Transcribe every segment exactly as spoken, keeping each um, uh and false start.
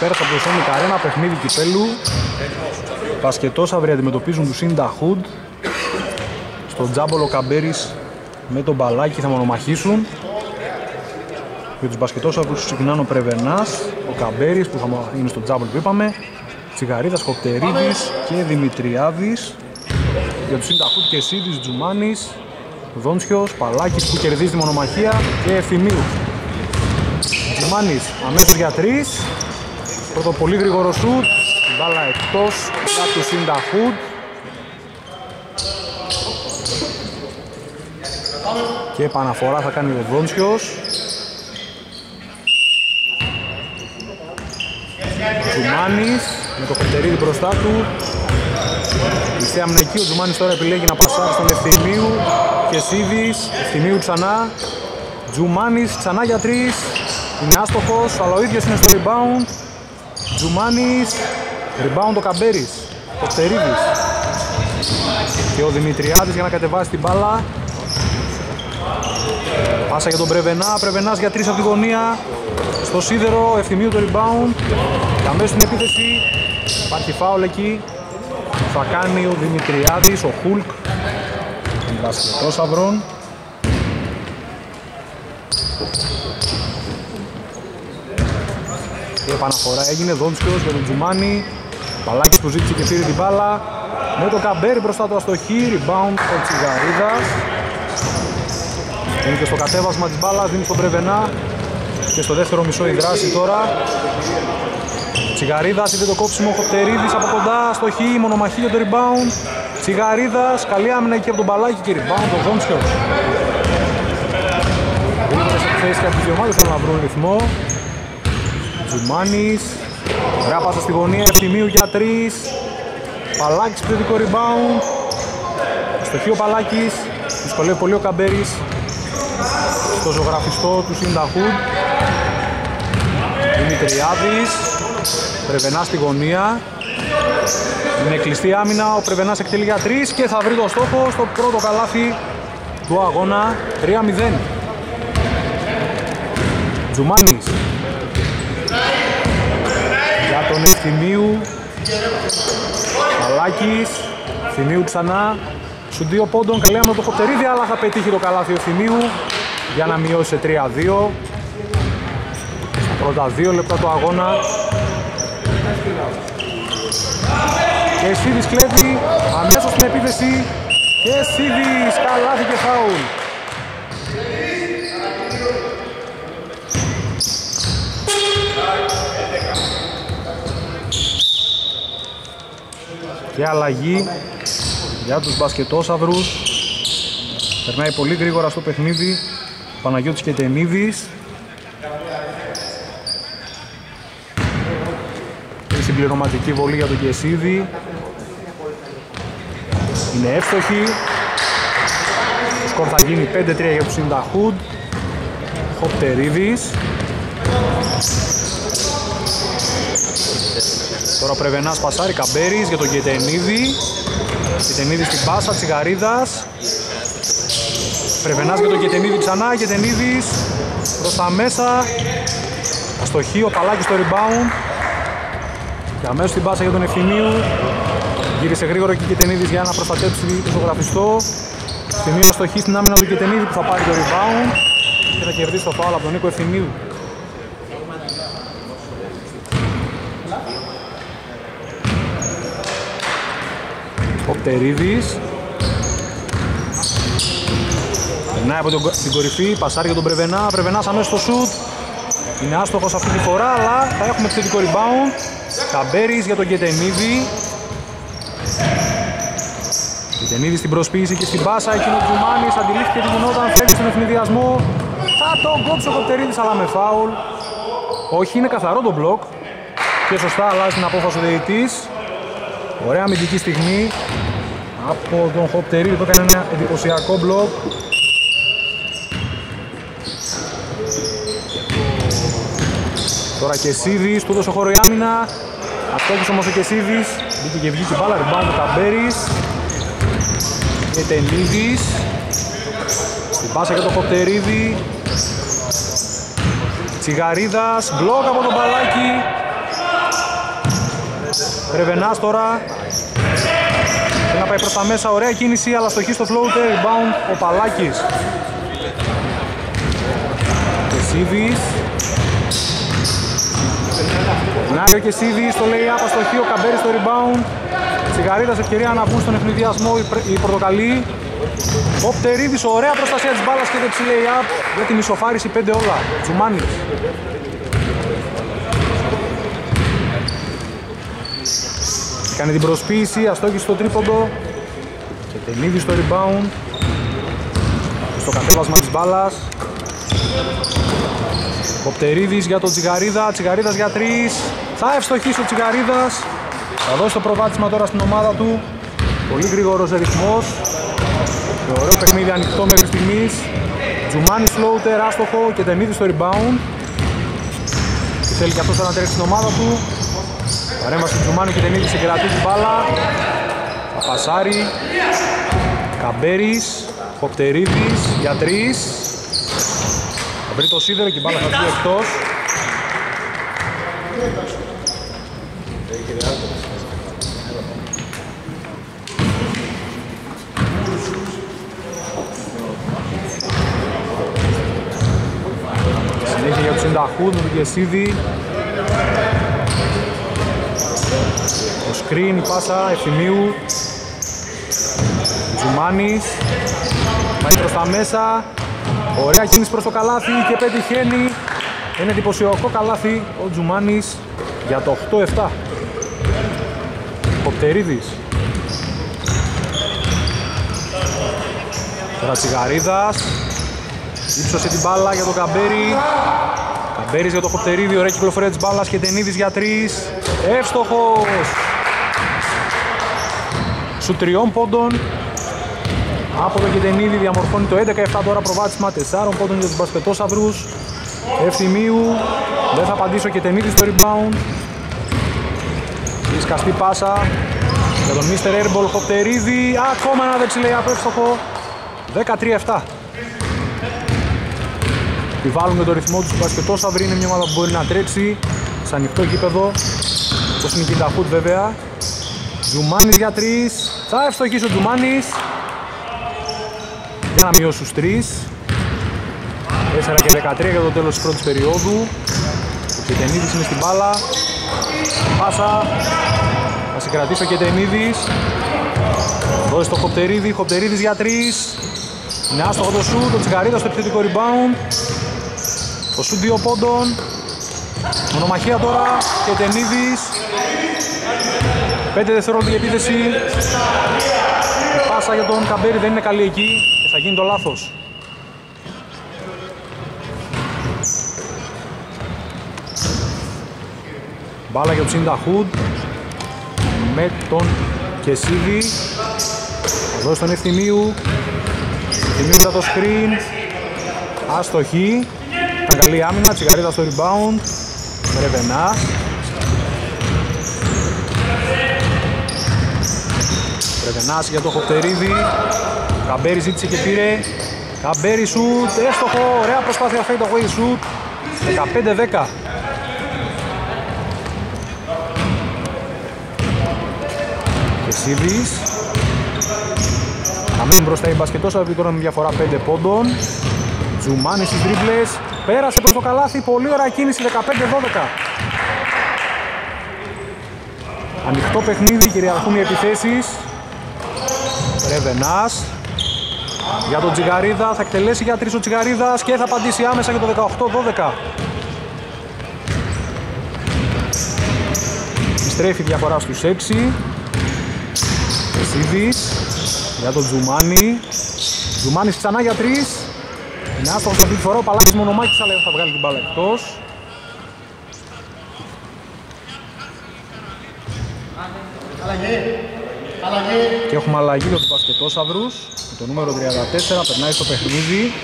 πέρα από το Sonic Arena, παιχνίδι κυπέλου. Μπασκετόσαυροι αντιμετωπίζουν τους Inda Hood. Στο τζάμπολο Καμπέρης με τον μπαλάκι θα μονομαχήσουν. Για τους μπασκετόσαυρους ξεκινάνε ο Πρεβενάς, ο Καμπέρης που θα είναι στο τζάμπολο που είπαμε, Τσιγαρίδας, Κοπτερίδης και Δημητριάδης. Για τους Inda Hood και Σίδης, Τζουμάνης, Δόντσιος, Παλάκης που κερδίζει τη μονομαχία και Ευθυμίου. Τζουμάνης αμέσως για τρεις. Πρώτο πολύ γρήγορο σουτ. Η μπάλα εκτός για τους Inda Hood. Και επαναφορά θα κάνει ο Δόντσιος. Τζουμάνης με το Κοπτερίδη μπροστά του. Στη αμυνακή ο Τζουμάνης τώρα επιλέγει να πασάρει στον Ευθυμίου και Σίδης. Ευθυμίου ξανά. Τζουμάνης ξανά για τρεις. Είναι άστοχος, αλλά ο ίδιος είναι στο rebound. Τζουμάνης, rebound ο Καμπέρης, Κοπτερίδης και ο Δημητριάδης για να κατεβάσει την μπάλα. Πάσα για τον Πρεβενά, Πρεβενάς για τρεις από τη γωνία. Στο σίδερο, Ευθυμίου το rebound. Και αμέσως στην επίθεση υπάρχει φάουλ εκεί. Θα κάνει ο Δημητριάδης, ο Χουλκ των μπασκετόσαυρων. Η επαναφορά έγινε, Δόντσιος για τον Τζουμάνη. Παλάκης που ζήτησε και πήρε την μπάλα. Με το Καμπέρι μπροστά του αστοχή, rebound ο Τσιγαρίδας. Είναι και στο κατέβασμα της μπάλας, δίνει στον Πρεβενά. Και στο δεύτερο μισό η δράση τώρα. Τσιγαρίδας είδε το κόψιμο, Κοπτερίδης από κοντά, αστοχή, μονομαχή για το rebound. Τσιγαρίδας, καλή άμυνα εκεί από τον Παλάκη και rebound ο Δόντσιος. Γρήγορες επιθέσεις και από τις δύο ομάδες θέλουν να βρουν ρυθμό. Τζουμάνης, ωραία πάσα στη γωνία, Ευθυμίου για τρεις. Παλάκης πληθυντικό rebound. Αστοχή ο Παλάκης, δυσκολεύει πολύ ο Καμπέρης. Στο ζωγραφιστό του Inda Hood. Δημητριάδης, Πρεβενάς στη γωνία. Είναι κλειστή άμυνα, ο Πρεβενάς εκτελεί για τρεις και θα βρει το στόχο στο πρώτο καλάθι του αγώνα. τρία μηδέν. Τζουμάνης για τον Ευθυμίου. Παλάκης, Ευθυμίου ξανά. Σου δύο πόντων, καλή άμυνα το Κοπτερίδη, αλλά θα πετύχει το καλάθι ο Ευθυμίου για να μειώσει σε τρία δύο. Στα πρώτα δύο λεπτά του αγώνα. Και Σίδης κλέβει αμέσως στην επίθεση. Και Σίδης, καλάθι και φάουλ. Και αλλαγή για τους μπασκετόσαυρους. Περνάει πολύ γρήγορα στο παιχνίδι ο Παναγιώτης Κετενίδης. Η συμπληρωματική βολή για τον Κεσίδη είναι εύστοχη. Το σκορ θα γίνει πέντε τρία για τους Inda Hood. Κοπτερίδης. Τώρα ο Πρεβενάς πασάρει, Καμπέρης για τον Κετενίδη. Κετενίδης στην πάσα, Τσιγαρίδας. Πρεβενάς για τον Κετενίδη ξανά, Κετενίδης προς τα μέσα. Αστοχή, ο Παλάκης στο rebound. Και αμέσως την πάσα για τον Ευθυμίου. Γύρισε γρήγορα και ο Κετενίδης για να προστατέψει το ζωγραφιστό. Ευθυμίου αστοχή στην άμυνα του Κετενίδη που θα πάρει το rebound. Και θα κερδίσει το φάουλ από τον Νίκο Ευθυμίου. Κοπτερίδης. Περνάει από την κορυφή, πασάρει για τον Πρεβενά. Πρεβενάς αμέσως στο σουτ. Είναι άστοχος αυτή τη φορά, αλλά θα έχουμε επιθετικό rebound. Καμπέρης για τον Κετενίδη. Κετενίδη στην προσποίηση και στην πάσα. Εκείνο ο Τζουμάνης αντιλήφθηκε τι γινόταν, φεύγει στον ευνηδιασμό. Θα τον κόψει ο Κοπτερίδης, αλλά με φάουλ. Όχι, είναι καθαρό το μπλοκ. Και σωστά αλλάζει την απόφαση ο διαιτητής. Ωραία αμυντική στιγμή από τον Κοπτερίδη που έκανε ένα εντυπωσιακό μπλοκ. Τώρα Κεσίδης, του έδωσε χώρο η άμυνα. Αστόχησε όμως ο Κεσίδης. Μπήκε και βγήκε μπάλα, rebound ο Καμπέρης. Κετενίδης. Στην πάσα για τον Κοπτερίδη. Τσιγαρίδας, μπλοκ από τον Παλάκη. Πρεβενάς τώρα. Θέλει να πάει προς τα μέσα, ωραία κίνηση, αλλά στοχή στο floater, rebound ο Παλάκης. Κεσίδης. Νάριο Κεσίδης, το λέει άπα στοχή, ο Καμπέρης στο rebound. Τσιγαρίδας ευκαιρία να βγουν στον ευνηδιασμό οι πορτοκαλί. Ο Πτερίδης, ωραία προστασία της μπάλας και δεξί lay-up για την ισοφάριση πέντε όλα. Τζουμάνης. Κάνει την προσποίηση, αστόχησε στο τρίποντο. Και Τενίδη στο rebound. Στο κατέβασμα της μπάλας. Ο Πτερίδης για τον Τσιγαρίδα, Τσιγαρίδας για τρεις. Θα ευστοχίσει ο Τσιγαρίδας. Θα δώσει το προβάδισμα τώρα στην ομάδα του. Πολύ γρήγορος ρυθμός. Και ωραίο παιχνίδι ανοιχτό μέχρι στιγμής. Τζουμάνης floater, άστοχο και Τενίδης στο rebound. Και θέλει και αυτός να τρέξει την ομάδα του. Παρέμβαση του Τζουμάνη και Τενίδη συγκρατεί την μπάλα. Θα πασάρει. Καμπέρης, Ποπτερίδης για τρεις. Θα βρει το σίδερο και η μπάλα θα βγει εκτός. Συνέχεια για τους Συνταχούν, τον Κεσίδη. Το screen, η πάσα Ευθυμίου. Τζουμάνης. Πάει προς τα μέσα. Ωραία κίνηση προς το καλάθι και πετυχαίνει. Είναι εντυπωσιακό καλάθι ο Τζουμάνης για το οκτώ επτά. Ποπτερίδης. Τώρα Τσιγαρίδας. Ήψωσε την μπάλα για τον Καμπέρι. Καμπέρις για το Ποπτερίδη, ωραία κυκλοφορία της μπάλας και Τενίδης για τρεις. Εύστοχος! Σου τριών πόντων. Από το Κετενίδη διαμορφώνει το έντεκα επτά τώρα προβάδισμα τεσσάρων πόντων για τους μπασκετόσαυρους. Ευθυμίου. Δεν θα απαντήσει ο Κετενίδη στο rebound. Η σκαστή πάσα για τον μίστερ Airball Ποπτερίδη. Ακόμα ένα δεξιλέι απεύστοχο. δεκατρία επτά. Επιβάλλουν με το ρυθμό τους μπασκετόσαυροι. Είναι μια ομάδα που μπορεί να τρέξει σε ανοιχτό γήπεδο. Όπως είναι η Κινταχούτ βέβαια. Τζουμάνης για τρεις. Θα ευστοχίσει ο Τζουμάνης. Για να μειώσει στους τρεις. τέσσερα και δεκατρία για το τέλος της πρώτης περίοδου. Ο Κετενίδης είναι στην μπάλα. Πάσα. Θα συγκρατήσει ο Κετενίδης. Δώσει το Χοπτερίδη. Χοπτερίδης για τρεις. Είναι άστοχο το σουτ. Το Τσιγαρίδα στο επιθετικό rebound. Το σουτ δύο πόντων. Μονομαχία τώρα. Κετενίδης. πέντε δευτερόλεπτα για επίθεση. Η πάσα για τον Καμπέρι δεν είναι καλή εκεί και θα γίνει το λάθος. Μπάλα για τον Συνταχούντ με τον Κεσίδη. Θα δώσει τον Ευθυμίου. Ευθυμίου για το screen. Αστοχή. Ήταν καλή άμυνα. Τσιγαρίδα στο rebound. Ρεβενάς. Ρεβενάς για το Χοπτερίδη. Καμπέρι ζήτησε και πήρε. Καμπέρι σουτ. Έστοχο. Ωραία προσπάθεια fade away σουτ. δεκαπέντε δέκα. Κεσίδης. Θα μείνουν μπροστά οι μπασκετόσαυροι τώρα με διαφορά πέντε πόντων. Τζουμάνης στις τρίπλες. Πέρασε προς το καλάθι. Πολύ ωραία κίνηση. δεκαπέντε δώδεκα. Ανοιχτό παιχνίδι. Κυριαρχούν οι επιθέσεις. Ρεβενάς. Για τον Τσιγαρίδα. Θα εκτελέσει για τρεις ο Τσιγαρίδας και θα απαντήσει άμεσα για το δεκαοκτώ δώδεκα. Στρέφει διαφορά στους έξι. Κεσίδης. Για τον Τζουμάνη. Τζουμάνης ξανά για τρεις. Είναι άστοχος αυτή τη φορά. Ο Παλάκης μονομάχης αλλά θα βγάλει την μπάλα εκτός. Και έχουμε αλλαγή για τους μπασκετόσαυρους. Με το νούμερο τριάντα τέσσερα περνάει στο παιχνίδι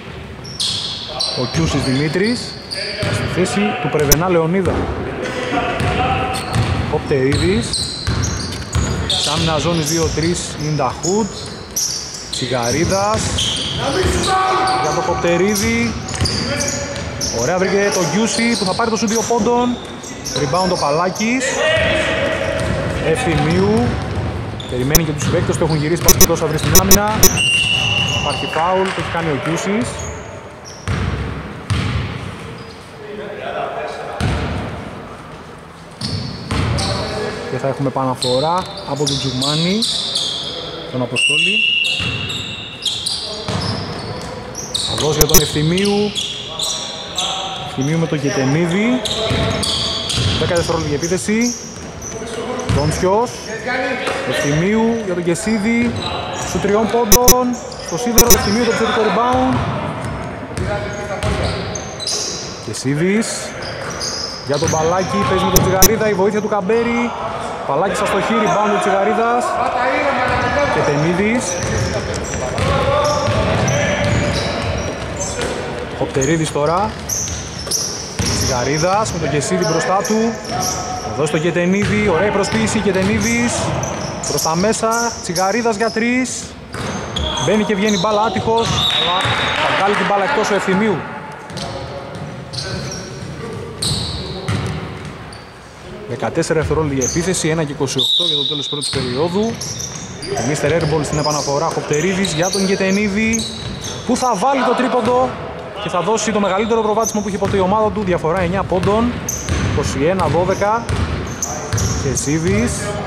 ο Κιούσης Δημήτρης στη θέση του Πρεβενά Λεωνίδα. Κοπτερίδης. Σάμινα ζώνης δύο τρία Ινταχούτ. Τσιγαρίδας. Για το Κοπτερίδη. Ωραία βρήκε το Κιούσι που θα πάρει το σου δύο πόντων. Rebound ο Παλάκης. Ευθυμίου. Περιμένει και τους παίκτες που έχουν γυρίσει μπασκετός αύριο στην άμυνα. Υπάρχει φάουλ, το έχει κάνει ο Κιούσης. Και θα έχουμε επαναφορά από τον Τζουμάνι, τον Αποστόλη. Θα δώσει για τον Ευθυμίου. Ευθυμίου με τον Γετενίδη. δέκα δευτερόλεπτα για επίθεση. Ντόντσιος. Ευθυμίου για τον Κεσίδη. Σου τριών πόντων. Στο σίδερο Ευθυμίου το επιθετικό rebound. Κεσίδης. Για τον Μπαλάκη, παίζει με τον Τσιγαρίδα, η βοήθεια του Καμπέρι. Παλάκης αστοχή, rebound του Τσιγαρίδας. Και Τενίδης. Χοπτερίδης τώρα. Τσιγαρίδας με τον Κεσίδη μπροστά του. Εδώ στο Κετενίδη, ωραία προσποίηση, Κετενίδης. Προς τα μέσα, Τσιγαρίδας για τρεις. Μπαίνει και βγαίνει μπάλα άτυχος, αλλά θα βγάλει την μπάλα εκτός ο Ευθυμίου. δεκατέσσερα δευτερόλεπτα για επίθεση, ένα και είκοσι οκτώ για το τέλος πρώτης περίοδου. Ο Μίστερ Airball στην επαναφορά, Χοπτερίδης για τον Γετενίδη, που θα βάλει το τρίποντο και θα δώσει το μεγαλύτερο προβάδισμα που έχει ποτέ η ομάδα του, διαφορά εννιά πόντων, είκοσι ένα δώδεκα. Κεσίδης,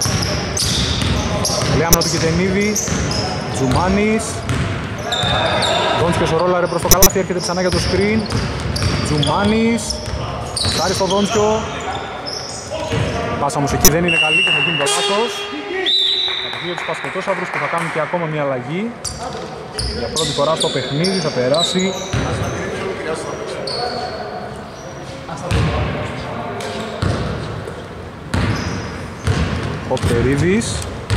Λέαμνα του Γετενίδη, Τζουμάνης, Δόντσιος ο ρόλαρε προς το καλάθι, έρχεται ξανά για το screen. Τζουμάνης, σάρει στο Δόντσιο. Πάσα όμως εκεί δεν είναι καλή και θα γίνει το λάθος. Κατευθείαν τους μπασκετόσαυρους που θα κάνουν και ακόμα μια αλλαγή. Για πρώτη φορά στο παιχνίδι θα περάσει ο Πτερίδης.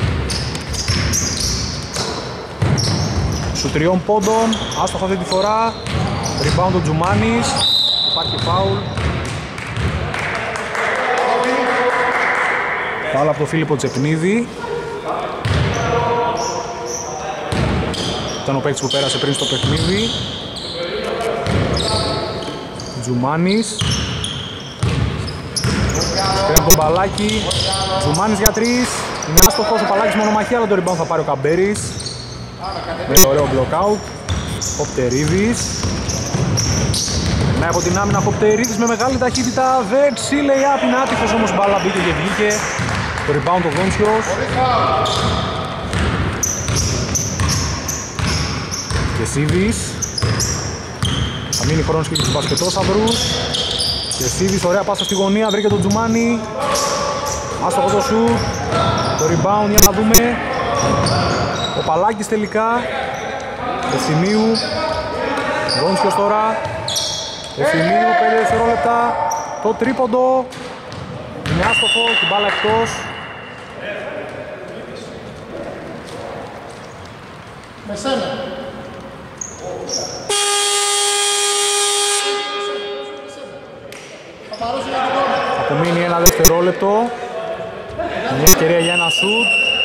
Σου τριών πόντων, άστοχο αυτή τη φορά. Rebound ο Τζουμάνης. Υπάρχει φάουλ. Φάουλ από τον Φίλιππο Τσεκνίδη. Ήταν ο παίκτης που πέρασε πριν στο παιχνίδι. Τζουμάνης. Παίρνει τον Μπαλάκη. Τζουμάνης για τρεις. Είναι άστοχος ο Παλάκης μονομαχία, αλλά το rebound θα πάρει ο Καμπέρης. Με ωραίο blockout. Ο Πτερίδης. Περνάει από την άμυνα ο Πτερίδης με μεγάλη ταχύτητα. Δεξί lay-up, είναι άτυχος όμως, μπάλα μπήκε και βγήκε. Το rebound ο Δόντσιος. Κεσίδης. Θα μείνει χρόνος και τους μπασκετόσαυρους. Κεσίδης, ωραία πάσα στη γωνία, βρήκε τον Τζουμάνι. Άστοχο το σουτ. Το rebound, για να δούμε. Ο Παλάκης τελικά. Ευθυμίου. Δόντσιος τώρα. Ευθυμίου, πέντε δευτερόλεπτα. Το τρίποντο. Είναι άστοχο, την μπάλα εκτός. Με σένα. Θα απομείνει ένα δευτερόλεπτο. Μια ευκαιρία για ένα σουτ.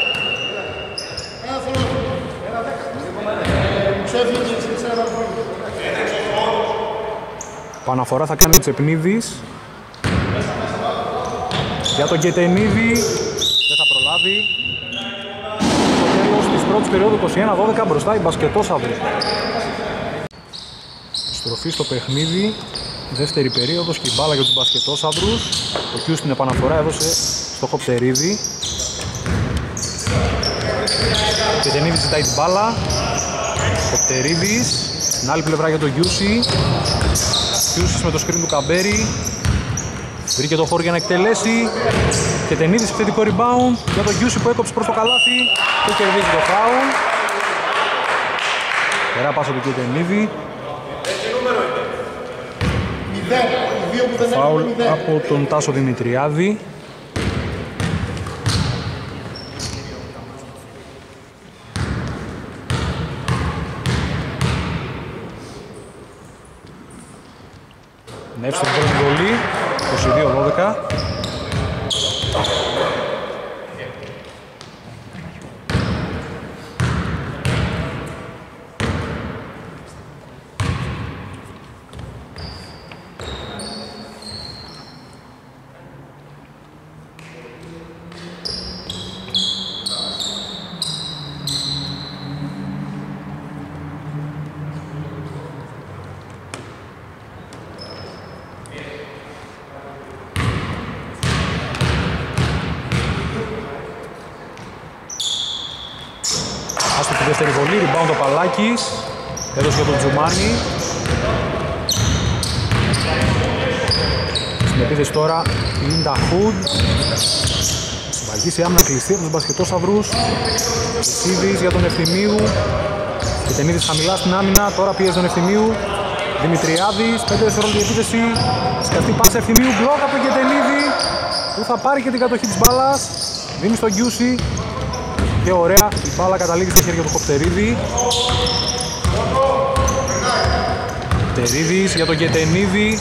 Παναφορά θα κάνει ο Τσεπνίδης. Για τον Κετενίδη. Δεν θα προλάβει. Στο τέλος της πρώτης περίοδου είκοσι ένα δώδεκα μπροστά η μπασκετόσαυροι. Στροφή στο παιχνίδι. Δεύτερη περίοδος και η μπάλα για τους μπασκετόσαυρους. Ο Κιούς στην επαναφορά έδωσε στο Χοπτερίδη. Ο Κετενίδης ζητάει την μπάλα. Χοπτερίδης. Στην άλλη πλευρά για τον Γιούση. Γιούσης με το screen του Καμπέρι. Βρήκε το χώρο για να εκτελέσει. Κετενίδης επιθετικό rebound για τον Γιούση που έκοψε προς το καλάθι και κερδίζει το foul. Περά πάσα του Κετενίδη. Φάουλ από τον Τάσο Δημητριάδη. Νεύς στον πρώτο γκολί, είκοσι δύο δώδεκα. δεύτερη βολή, rebound ο Παλάκης. Έδωσε για τον Τζουμάνι. Στην επίθεση τώρα είναι τα Hood. Συμπαγής η άμυνα κλειστή από τους μπασκετόσαυρους. Εσίδης για τον Ευθυμίου. Κετενίδης χαμηλά στην άμυνα, τώρα πιέζει τον Ευθυμίου. Δημητριάδης, πέντε δευτερόλεπτη επίθεση. Σκαστή πάσα Ευθυμίου, μπλοκ από τον Κετενίδη που θα πάρει και την κατοχή της μπάλας. Δίνει στον Γκιούση και ωραία, η μπάλα καταλήγει στα χέρια του Κοπτερίδη. Κοπτερίδης για τον Κετενίδη.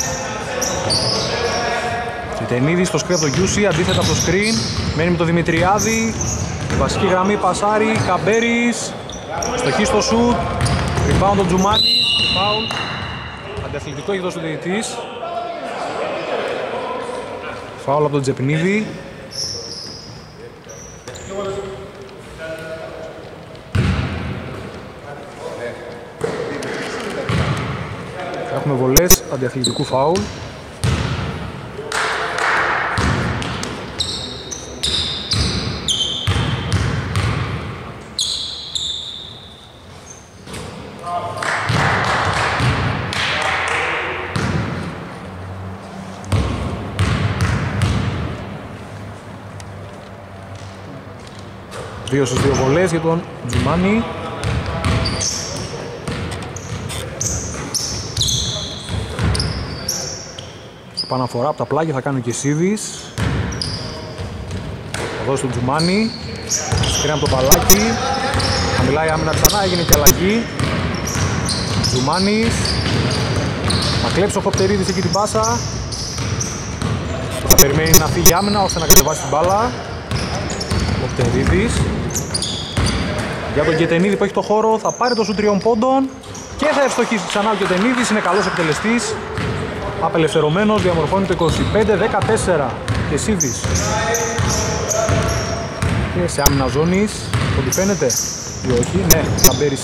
Κετενίδη στο screen από τον Γκιούση, αντίθετα από το screen. Μένει με τον Δημητριάδη. Βασική γραμμή πασάρι, Καμπέρης. Στοχή στο σουτ. Rebound τον Τζουμάνι. Foul. Αντιαθλητικό έχει δώσει ο διαιτητής. Foul από τον Τζεπνίδη. Έχουμε βολές αντιαθλητικού foul. Δύο στους δύο βολές για τον Τζουμάνι. Παναφορά από τα πλάγια θα κάνει ο Κεσίδης. Θα δώσει τον Τζουμάνι. Σκρίνει από το Παλάκι. Χαμηλά η άμυνα ξανά, έγινε και αλλαγή. Τζουμάνις. Θα κλέψει ο Κοπτερίδης εκεί την πάσα. Θα περιμένει να φύγει άμυνα ώστε να κατεβάσει την μπάλα. Κοπτερίδης. Για τον Κετενίδη που έχει το χώρο θα πάρει το σου τριών πόντων και θα ευστοχίσει ξανά ο Κετενίδης, είναι καλός εκτελεστής. Απελευθερωμένος, διαμορφώνει το είκοσι πέντε δεκατέσσερα. Κεσίδης. Και σε άμυνα ζώνης, ότι φαίνεται ή όχι, ναι, Καμπέρης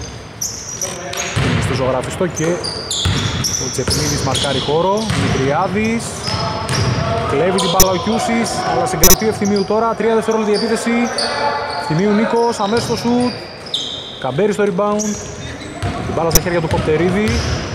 στο ζωγραφιστό και ο Τσεπνίδης μαρκάρει χώρο. Δημητριάδης. Κλέβει την μπάλα ο Κιούσης, αλλά συγκρατεί ο Ευθυμίου τώρα. Τρία δευτερόλεπτη επίθεση. Ευθυμίου Νίκος, αμέσως στο σουτ. Καμπέρι στο rebound. Την μπάλα στα χέρια του Κοπτερίδη.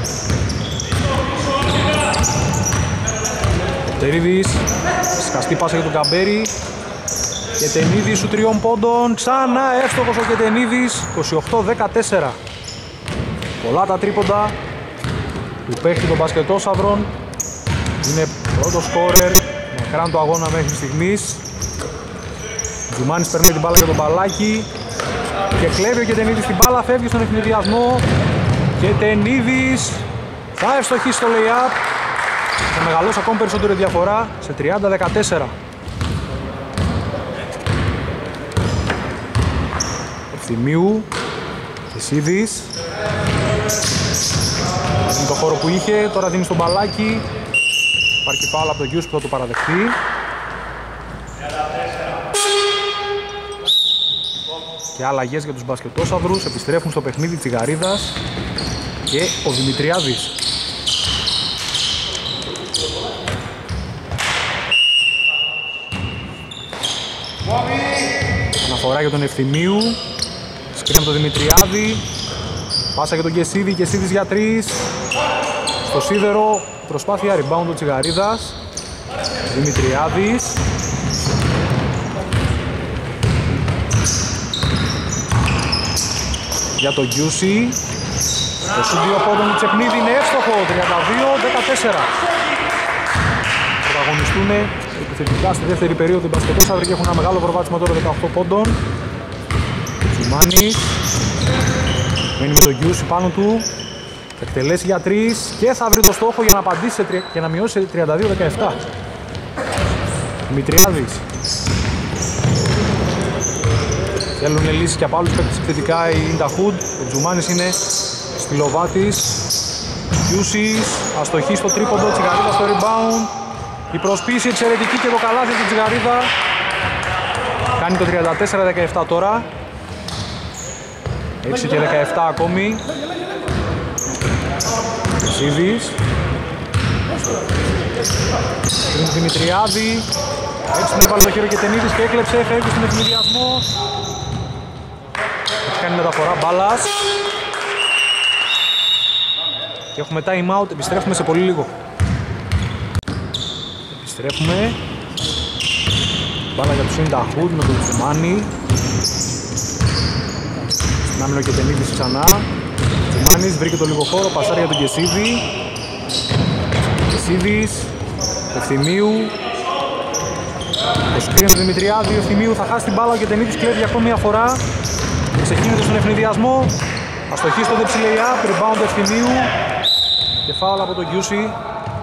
Κοπτερίδης, σκαστή πάσα για τον Καμπέρι. Κετενίδης σου τριών πόντων. Ξανά εύστοχος ο Κετενίδης. είκοσι οκτώ δεκατέσσερα. Πολλά τα τρίποντα του παίχτη των μπασκετόσαυρων. Είναι πρώτο σκόρερ με κράν το αγώνα μέχρι στιγμής. Τζουμάνης παίρνει την μπάλα για τον Παλάκι και κλέβει ο Κετενίδης την μπάλα, φεύγει στον ευνηδιασμό. Κετενίδης θα ευστοχίσει στο lay-up. Θα μεγαλώσει ακόμη περισσότερη διαφορά σε τριάντα δεκατέσσερα. Ευθυμίου, Κεσίδης. Είναι το χώρο που είχε, τώρα δίνει στον Παλάκι. Υπάρχει φάουλ από τον Γιούς που θα το παραδεχτεί. Και αλλαγές για τους μπασκετόσαυρους. Επιστρέφουν στο παιχνίδι Τσιγαρίδας και ο Δημητριάδης. Αναφορά για τον Ευθυμίου. Σκρίνει από τον Δημητριάδη. Πάσα για τον Κεσίδη. Κεσίδης για τρεις. Στο σίδερο. Προσπάθεια rebound ο Τσιγαρίδας. Δημητριάδης. Για τον Γκιούση. Το σου δύο πόντων του Τσεπνίδη είναι εύστοχο. τριάντα δύο δεκατέσσερα. Πρωταγωνιστούν επιθετικά στη δεύτερη περίοδο οι μπασκετόσαυροι και έχουν ένα μεγάλο προβάδισμα τώρα δεκαοκτώ πόντων. Τσουμάνης. Μένει με τον Γκιούση πάνω του. Θα εκτελέσει για τρεις και θα βρει το στόχο για να απαντήσει σε τρι... και να μειώσει σε τριάντα δύο δεκαεπτά. Δημητριάδης. Θέλουν λύσεις και από άλλους παίκτες επιθετικά η Ινταχούντ. Ο Τζουμάνης είναι στυλοβάτης. Γιούσης, αστοχή στο τρίποντο, Τσιγαρίδα στο rebound. Η προσποίηση εξαιρετική και το καλάθι του Τσιγαρίδα. Κάνει το τριάντα τέσσερα δεκαεπτά τώρα. έξι και δεκαεπτά ακόμη. Σίδης. Πριν Δημητριάδη. Έτσι την έβαλε το χέρι και Κετενίδης και έκλεψε, φεύγει στον ευνηδιασμό. έχει κάνει μεταφορά μπάλας. Και έχουμε time out, επιστρέφουμε σε πολύ λίγο. Επιστρέφουμε. Μπάλα για τους Ινταχούντ με τον Τζουμάνι. Στην άμυνα και Τενίδης ξανά. Τζουμάνις βρήκε το λίγο χώρο, πασάρει για τον Κεσίδη. Κεσίδης, Ευθυμίου. Το σκρίνο του Δημητριάδη, ο Ευθυμίου θα χάσει την μπάλα και Τενίδης κλέβει για ακόμη μια φορά. Ξεκίνησε στον ευνηδιασμό. Αστοχή στο δεψιλεϊά, rebound του Ευθυμίου. Και φάουλ από τον Κιούσι.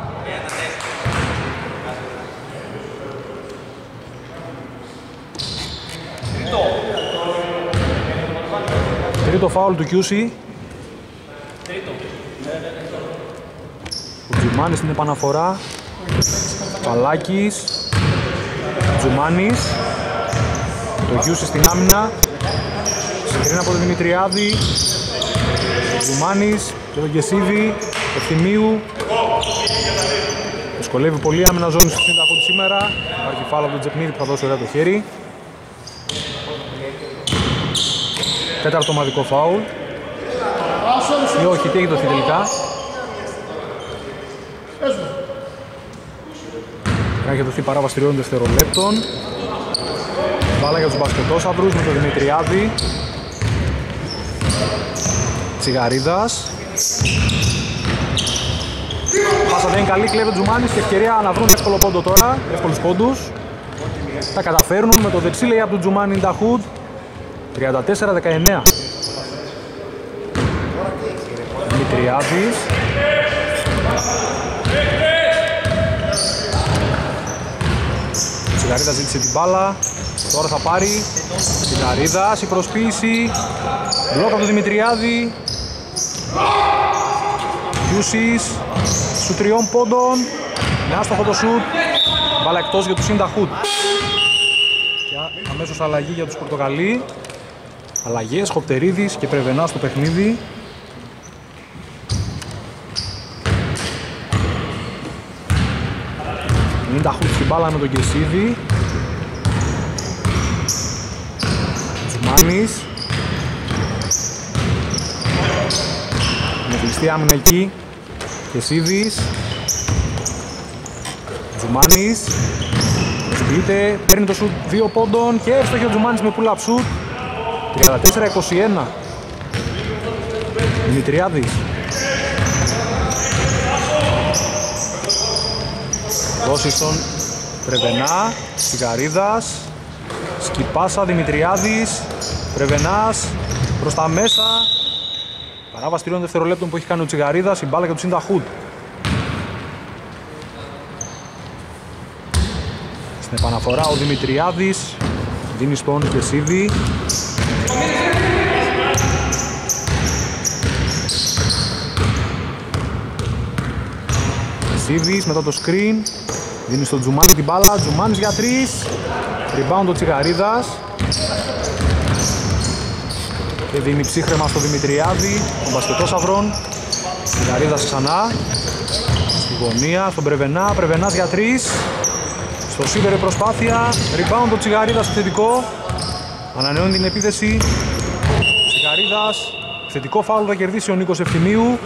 Τρίτο φάουλ του Κιούσι. Ο Τζουμάνης στην επαναφορά. Παλάκης. Τζουμάνης. Το Κιούσι στην άμυνα. Συγκρίνει από τον Δημητριάδη. Τζουμάνης και τον Κεσίδη. Ευθυμίου. Δυσκολεύει πολύ άμυνα ζώνη στο Ινταχούντ σήμερα. Υπάρχει φάουλ από τον Τζεπνίδη που θα δώσει ωραία το χέρι. Τέταρτο ομαδικό φάουλ. Ή όχι, τι έχει δοθεί τελικά. Έχει δοθεί παράβαση τριών δευτερολέπτων. Μπάλα για τους μπασκετόσαυρους με τον Δημητριάδη. Τσιγαρίδας. Πάσα δεν είναι καλή, κλέβει ο Τζουμάνης και ευκαιρία να βρουν εύκολο πόντο τώρα. Εύκολους πόντους. Τα καταφέρνουν με το δεξί από τον Τζουμάνι Ινταχούντ. τριάντα τέσσερα δεκαεννέα. Δημητριάδης. Τσιγαρίδας ζήτησε την μπάλα. Τώρα θα πάρει. Τσιγαρίδας, η προσποίηση. Μπλοκ από τον Δημητριάδη. Κιούσις. Σου τριών πόντων. Με άστοχο το σουτ. Μπάλα εκτός για τους Ινταχούντ. Και αμέσως αλλαγή για τους Πορτογαλί. Αλλαγές, Χοπτερίδης και Πρεβενά στο παιχνίδι. Ινταχούντ στην μπάλα με τον Κεσίδη. Τζουμάνης. Με κλειστή άμυνα εκεί. Κεσίδης. Τζουμάνης. Σπίτε, παίρνει το σουτ δύο πόντων και εύστοχε ο Τζουμάνης με pull-up σουτ. τριάντα τέσσερα είκοσι ένα. Δημητριάδης. Δώσει στον Πρεβενά. Τσιγαρίδας. Σκυπάσα, Δημητριάδης. Πρεβενάς προς τα μέσα. Παράβαση τριών δευτερολέπτων που έχει κάνει ο Τσιγαρίδας. Η μπάλα για τους Ινταχούντ. Στην επαναφορά ο Δημητριάδης δίνει στον Κεσίδη. Κεσίδης μετά το screen δίνει στον Τζουμάνι την μπάλα. Τζουμάνις για τρεις. Rebound ο Τσιγαρίδας. Και δίνει ψύχρεμα στο Δημητριάδη, τον μπασκετόσαυρον. Τσιγαρίδας ξανά. Στη γωνία, στον Πρεβενά. Πρεβενάς για τρεις. Στο σίδερ προσπάθεια. Rebound ο Τσιγαρίδας επιθετικό. Ανανεώνει την επίθεση. Τσιγαρίδας. Θετικό φάουλ θα κερδίσει ο Νίκος Ευθυμίου.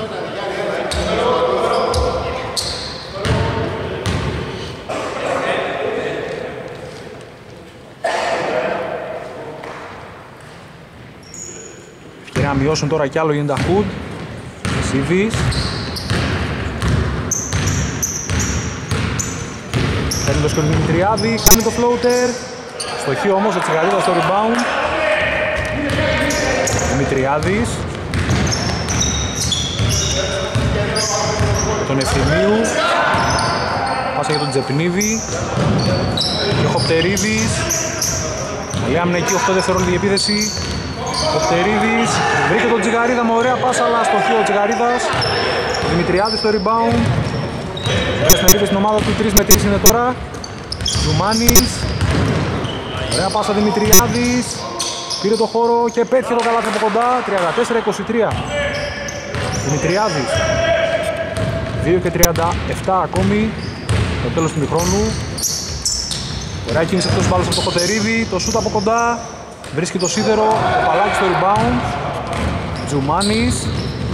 Και να μειώσουν τώρα κι άλλο οι Ινταχούντ. Σίδης. Παίρνει το σκορ του Δημητριάδη, κάνει το floater. Στοχή όμως ο Τσιγαρίδας στο rebound. Δημητριάδης. Τον Ευθυμίου. Πάσα για τον Τζεπνίδη. Και ο Χοπτερίδης. Καλή άμυνα εκεί, οκτώ δευτερόλεπτη επίθεση. Χοπτερίδης. Βρήκε τον Τσιγαρίδα με ωραία πάσα, αλλά στοχή ο Τσιγαρίδας. Δημητριάδης στο rebound. Στην επίθεση στην ομάδα του, τρεις με τρεις είναι τώρα. Τζουμάνης. Ωραία πάσα Δημητριάδης. Πήρε το χώρο και πέτυχε το καλάθι από κοντά. τριάντα τέσσερα είκοσι τρία. Δημητριάδης. δύο και τριάντα επτά ακόμη. Το τέλος του μηχρόνου. Ωραία κίνηση εκτός μπάλας από το Χοπτερίδη. Το σούτ από κοντά. βρίσκει το σίδερο, ο Παλάκης στο rebound. Τζουμάνης.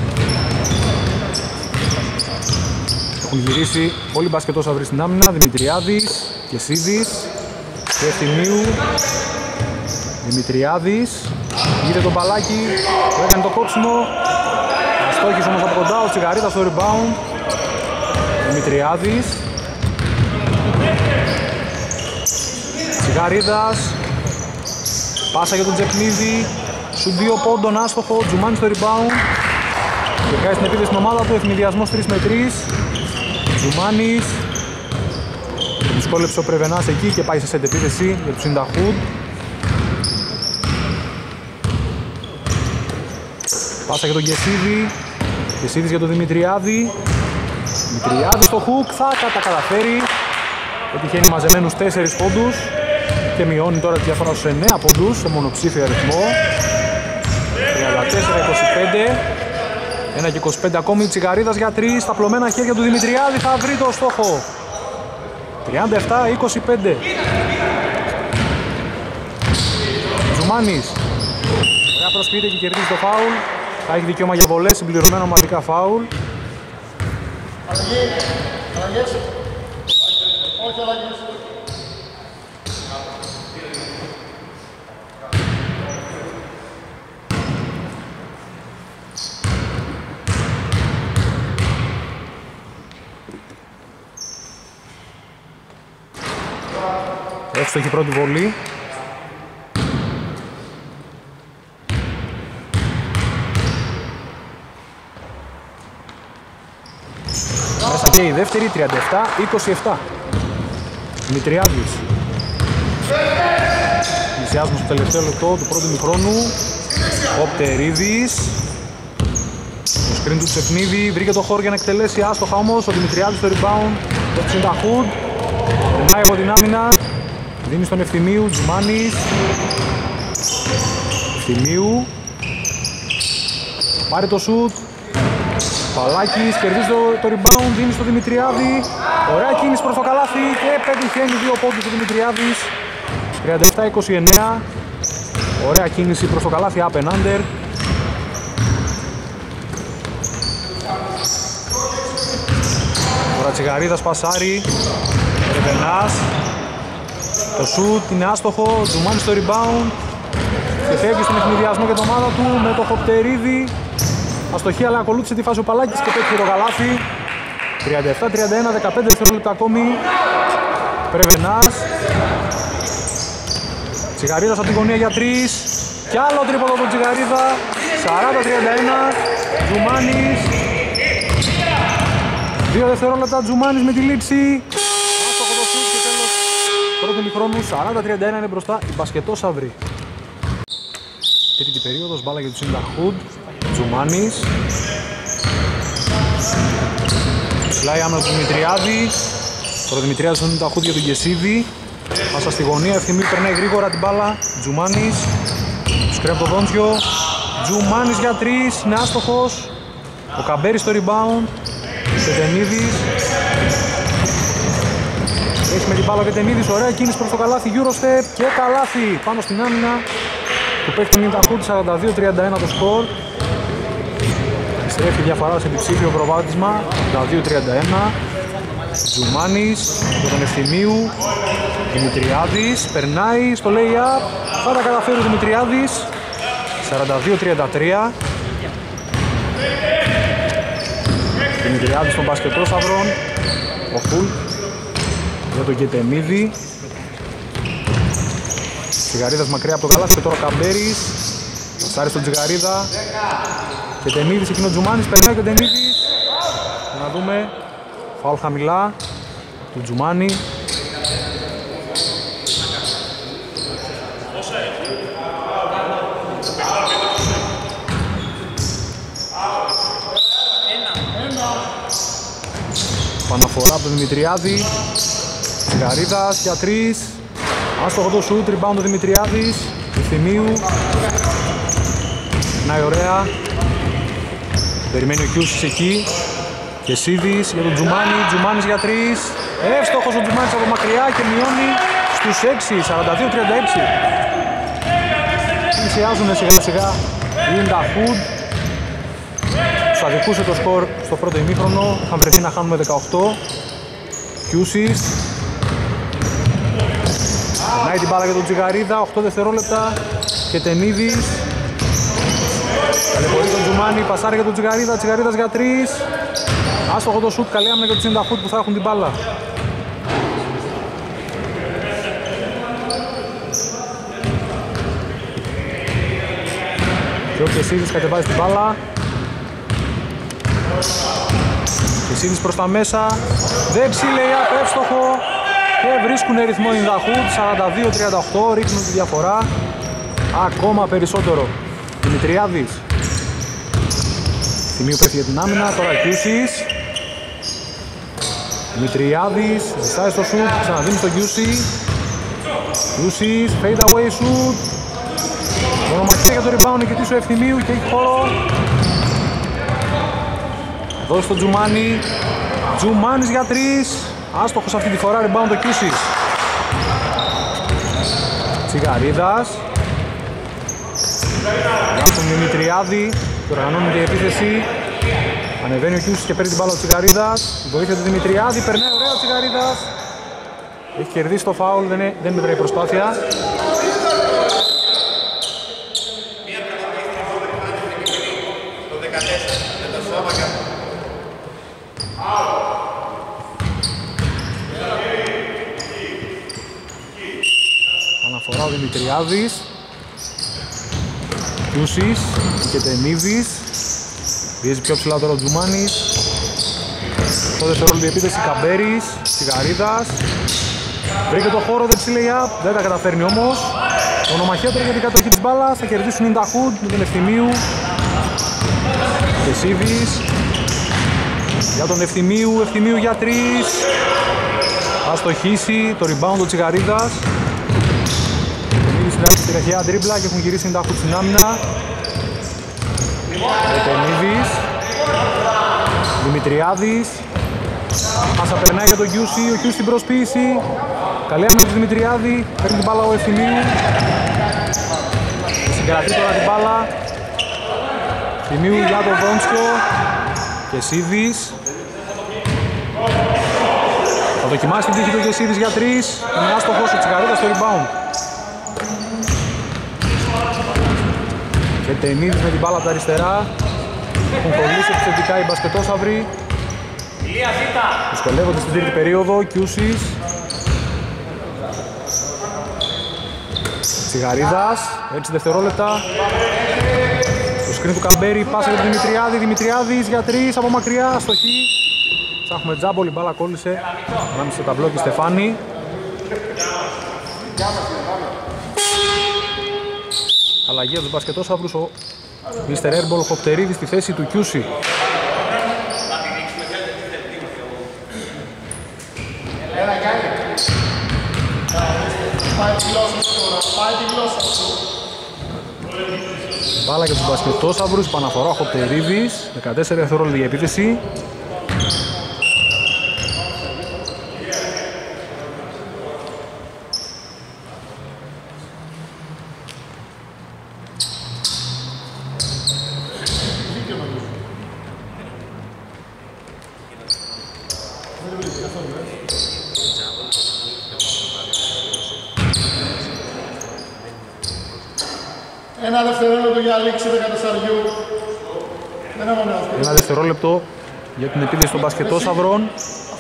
Έχουν γυρίσει όλοι μπασκετόσαυροι στην άμυνα. Δημητριάδης, Κεσίδης και Ευθυμίου. Δημητριάδης, είδε τον Παλάκη που έκανε το κόψιμο. Αστόχησε όμως από κοντά, ο Τσιγαρίτας στο rebound. Δημητριάδης. Τσιγαρίδας. Πάσα για τον Τζεκνίδη. Σου δύο πόντων άστοχο, Τζουμάνης στο rebound. Και κάνει στην επίθεση στην ομάδα του, ευνηδιασμός τρία με τρία. Τζουμάνης. Δυσκόλεψε ο Πρεβενάς εκεί και πάει σε σετ επίθεση για τους Ινταχούντ. Πάσα για τον Κεσίδη. Κεσίδης για τον Δημητριάδη. Δημητριάδη στο hook, θα τα καταφέρει. Πετυχαίνει μαζεμένους τέσσερις πόντους και μειώνει τώρα τη διαφορά στους εννέα πόντους σε μονοψήφιο αριθμό. τριάντα τέσσερα είκοσι πέντε. ένα και είκοσι πέντε ακόμη, Τσιγαρίδας για τρία. Στα πλωμένα χέρια του Δημητριάδη θα βρει το στόχο. τριάντα επτά είκοσι πέντε. Ζουμάνης. Ωραία, προσποιείται και κερδίζει το φάουλ. Θα έχει δικαίωμα για βολές, συμπληρωμένα ομαδικά φάουλ. Αλλαγή. Αλλαγές. Όχι αλλαγές. Εύστοχη πρώτη βολή. Μέσα και η δεύτερη, τριάντα επτά είκοσι επτά. Δημητριάδης. Πλησιάζουμε στο τελευταίο λεπτό του πρώτου μηχρόνου. Ο Πτερίδης. Το σκριν του Τσεκνίδη, βρήκε το χώρο για να εκτελέσει άστοχα όμως. Ο Δημητριάδης στο rebound. Το Τσινταχούντ. Περνάει από την άμυνα. Δίνει στον Ευθυμίου, Τζουμάνης. Ευθυμίου. Πάρει το σουτ. Παλάκης, κερδίζει το, το rebound, δίνει στο Δημητριάδη. Ωραία κίνηση προς το καλάθι και πετυχαίνει δύο πόντους ο Δημητριάδης. τριάντα επτά είκοσι εννέα. Ωραία κίνηση προς το καλάθι, up and under. Τώρα Τσιγαρίδας πασάρει. Ρεβενάς. Το σουτ είναι άστοχο, Τζουμάνης στο rebound. Και φεύγει στον ευνηδιασμό για την ομάδα του με το Χοπτερίδη. Αστοχή, αλλά ακολούθησε τη φάση ο Παλάκης και πέτυχε το καλάθι. τριάντα επτά τριάντα ένα, δεκαπέντε δευτερόλεπτα ακόμη. Πρεβενάς. Τσιγαρίδας από την γωνία για τρεις. Κι άλλο τρίποδο από τον Τσιγαρίδα. σαράντα τριάντα ένα. Τζουμάνης. Δύο δευτερόλεπτα, Τζουμάνης με τη λήψη. Άστοχο το σουτ και τέλος πρώτου μηχρόνου. σαράντα τριάντα ένα είναι μπροστά οι μπασκετόσαυροι. Τρίτη περίοδος, μπάλα για τους Ινταχούντ. Τζουμάνης. Σλάει άμενα του Δημητριάδη. Τώρα Δημητριάδης στον Ινταχούντ για τον Κεσίδη. Πάσα στη γωνία, Ευθυμίου περνάει γρήγορα την μπάλα. Τζουμάνης. Σκρέπει το δόντιο. Τζουμάνης για τρεις, είναι άστοχος. Ο Καμπέρης στο rebound. Τετενίδης. Έχει με την μπάλα ο Τετενίδης, ωραία κίνηση προς το καλάθι. Eurostep και καλάθι πάνω στην άμυνα. Του παίχτη τον Ινταχούντ, σαράντα δύο τριάντα ένα το σκορ. Επιστρέφει διαφορά σε διψήφιο προβάδισμα, σαράντα δύο τριάντα ένα. Τζουμάνης για τον Ευθυμίου. Δημητριάδης περνάει στο lay-up. Θα τα καταφέρει ο Δημητριάδης. σαράντα δύο τριάντα τρία. Δημητριάδης των μπασκετόσαυρων. Ο Φουλ για τον Κετεμίδη. Τσιγαρίδας μακριά από το καλάθι και τώρα ο Καμπέρης. Πασάρει στον Τσιγαρίδα. Κετεμίδης, εκείνο ο Τζουμάνης, περνάει ο Κετεμίδης. Να δούμε. Φάουλ χαμηλά του Τζουμάνη. Παναφορά από τον Δημητριάδη. Τσιγαρίδας για τρεις. Άστοχο το σουτ, rebound ο Δημητριάδης. Ευθυμίου. Περνάει ωραία. Περιμένει ο Κιούσης εκεί. Κεσίδης για τον Τζουμάνη. Τζουμάνης για τρεις. Εύστοχος ο Τζουμάνης από μακριά και μειώνει στους έξι. σαράντα δύο τριάντα έξι. πλησιάζουν σιγά σιγά οι Hood. Τους αδικούσε το σκορ στο πρώτο ημίχρονο, είχαν βρεθεί να χάνουμε δεκαοκτώ. Κιούσις περνάει την μπάλα για τον Τσιγαρίδα, οκτώ δευτερόλεπτα και Τενίδης ταλαιπωρεί τον Τζουμάνι, πασάρει για τον Τσιγαρίδα, Τσιγαρίδας για τρεις. Άστοχο το σουτ, καλή άμυνα για τους Hood που θα έχουν την μπάλα. Και ο Κεσίδης κατεβάζει την μπάλα. Κεσίδης προς τα μέσα. Δέψη λέει εύστοχο. Και βρίσκουν ρυθμό οι Hood. σαράντα δύο τριάντα οκτώ, ρίχνουν τη διαφορά ακόμα περισσότερο. Δημητριάδης. Σημείο πέφτει για την άμυνα, τώρα Κιούσης. Δημητριάδης, ζητάει στο σουτ, ξαναδίνει στο Κιούσι. Κιούσις, fade away shoot. Μονομαχία για το rebound νικητής ο Ευθυμίου και έχει χώρο. Εδώ στο Τζουμάνι. Τζουμάνις για τρεις. Άστοχος αυτή τη φορά, rebound το Κιούσις. Τσιγαρίδας. Για τον Δημητριάδη. Και οργανώνει την επίθεση. Ανεβαίνει ο Κιούσις και παίρνει την μπάλα ο Τσιγαρίδας. Η βοήθεια του Δημητριάδη. Περνάει ωραία ο Τσιγαρίδας. Έχει κερδίσει το φάουλ, δεν, είναι, δεν μετράει προσπάθεια. Αναφορά ο Δημητριάδης. Κιούσις και Τενίδης. Πιέζει πιο ψηλά τώρα ο Τζουμάνης. Στο δευτερόλεπτο η επίθεση Καμπέρης. Τσιγαρίδας. Βρήκε το χώρο, δεν λέει up, δεν τα καταφέρνει όμως. Μονομαχία τώρα για την κατοχή της μπάλας. Θα κερδίσουν οι Hood με τον Ευθυμίου. Κεσίδης. Για τον Ευθυμίου, Ευθυμίου για τρεις. Θα στοχίσει το rebound ο Τσιγαρίδας. Στη ραχαία τρίπλα και έχουν γυρίσει οι Hood στην άμυνα. Ο Τενίδης. Δημητριάδης. Άσα περνάει για τον Κιούσι, ο Κιούσι στην προσποίηση. Καλή άμυνα του Δημητριάδη, παίρνει την μπάλα ο Ευθυμίου. Συγκρατεί τώρα την μπάλα. Ευθυμίου για τον Δόντσιο. Κεσίδης. Θα δοκιμάσει την τύχη του Κεσίδης για τρεις. Είναι άστοχος ο Τσιγαρίδας στο rebound. Και Τενίδης με την μπάλα από τα αριστερά. Έχουν κολλήσει επιθετικά οι μπασκετόσαυροι. Δυσκολεύονται στην τρίτη περίοδο. Κιούσις. Τσιγαρίδας. έξι δευτερόλεπτα. Το σκριν του Καμπέρι. Πάσα για τον Δημητριάδη. Δημητριάδης για τρεις από μακριά. Αστοχή. Ψάχνουμε τζάμπολ. Η μπάλα κόλλησε ανάμεσα στο ταμπλό και Στεφάνη. Αλλαγή από τους μπασκετόσαυρους. Ο μίστερ Airball Χοπτερίδης στη θέση του Κιούσι. Μπάλα για τους μπασκετόσαυρους, παναφορά ο Χοπτερίδης. δεκατέσσερα δευτερόλεπτα η επίθεση. Ένα δευτερόλεπτο για λήξη δεκατεσσαριού. Ένα δευτερόλεπτο για την επίθεση των μπασκετόσαυρων.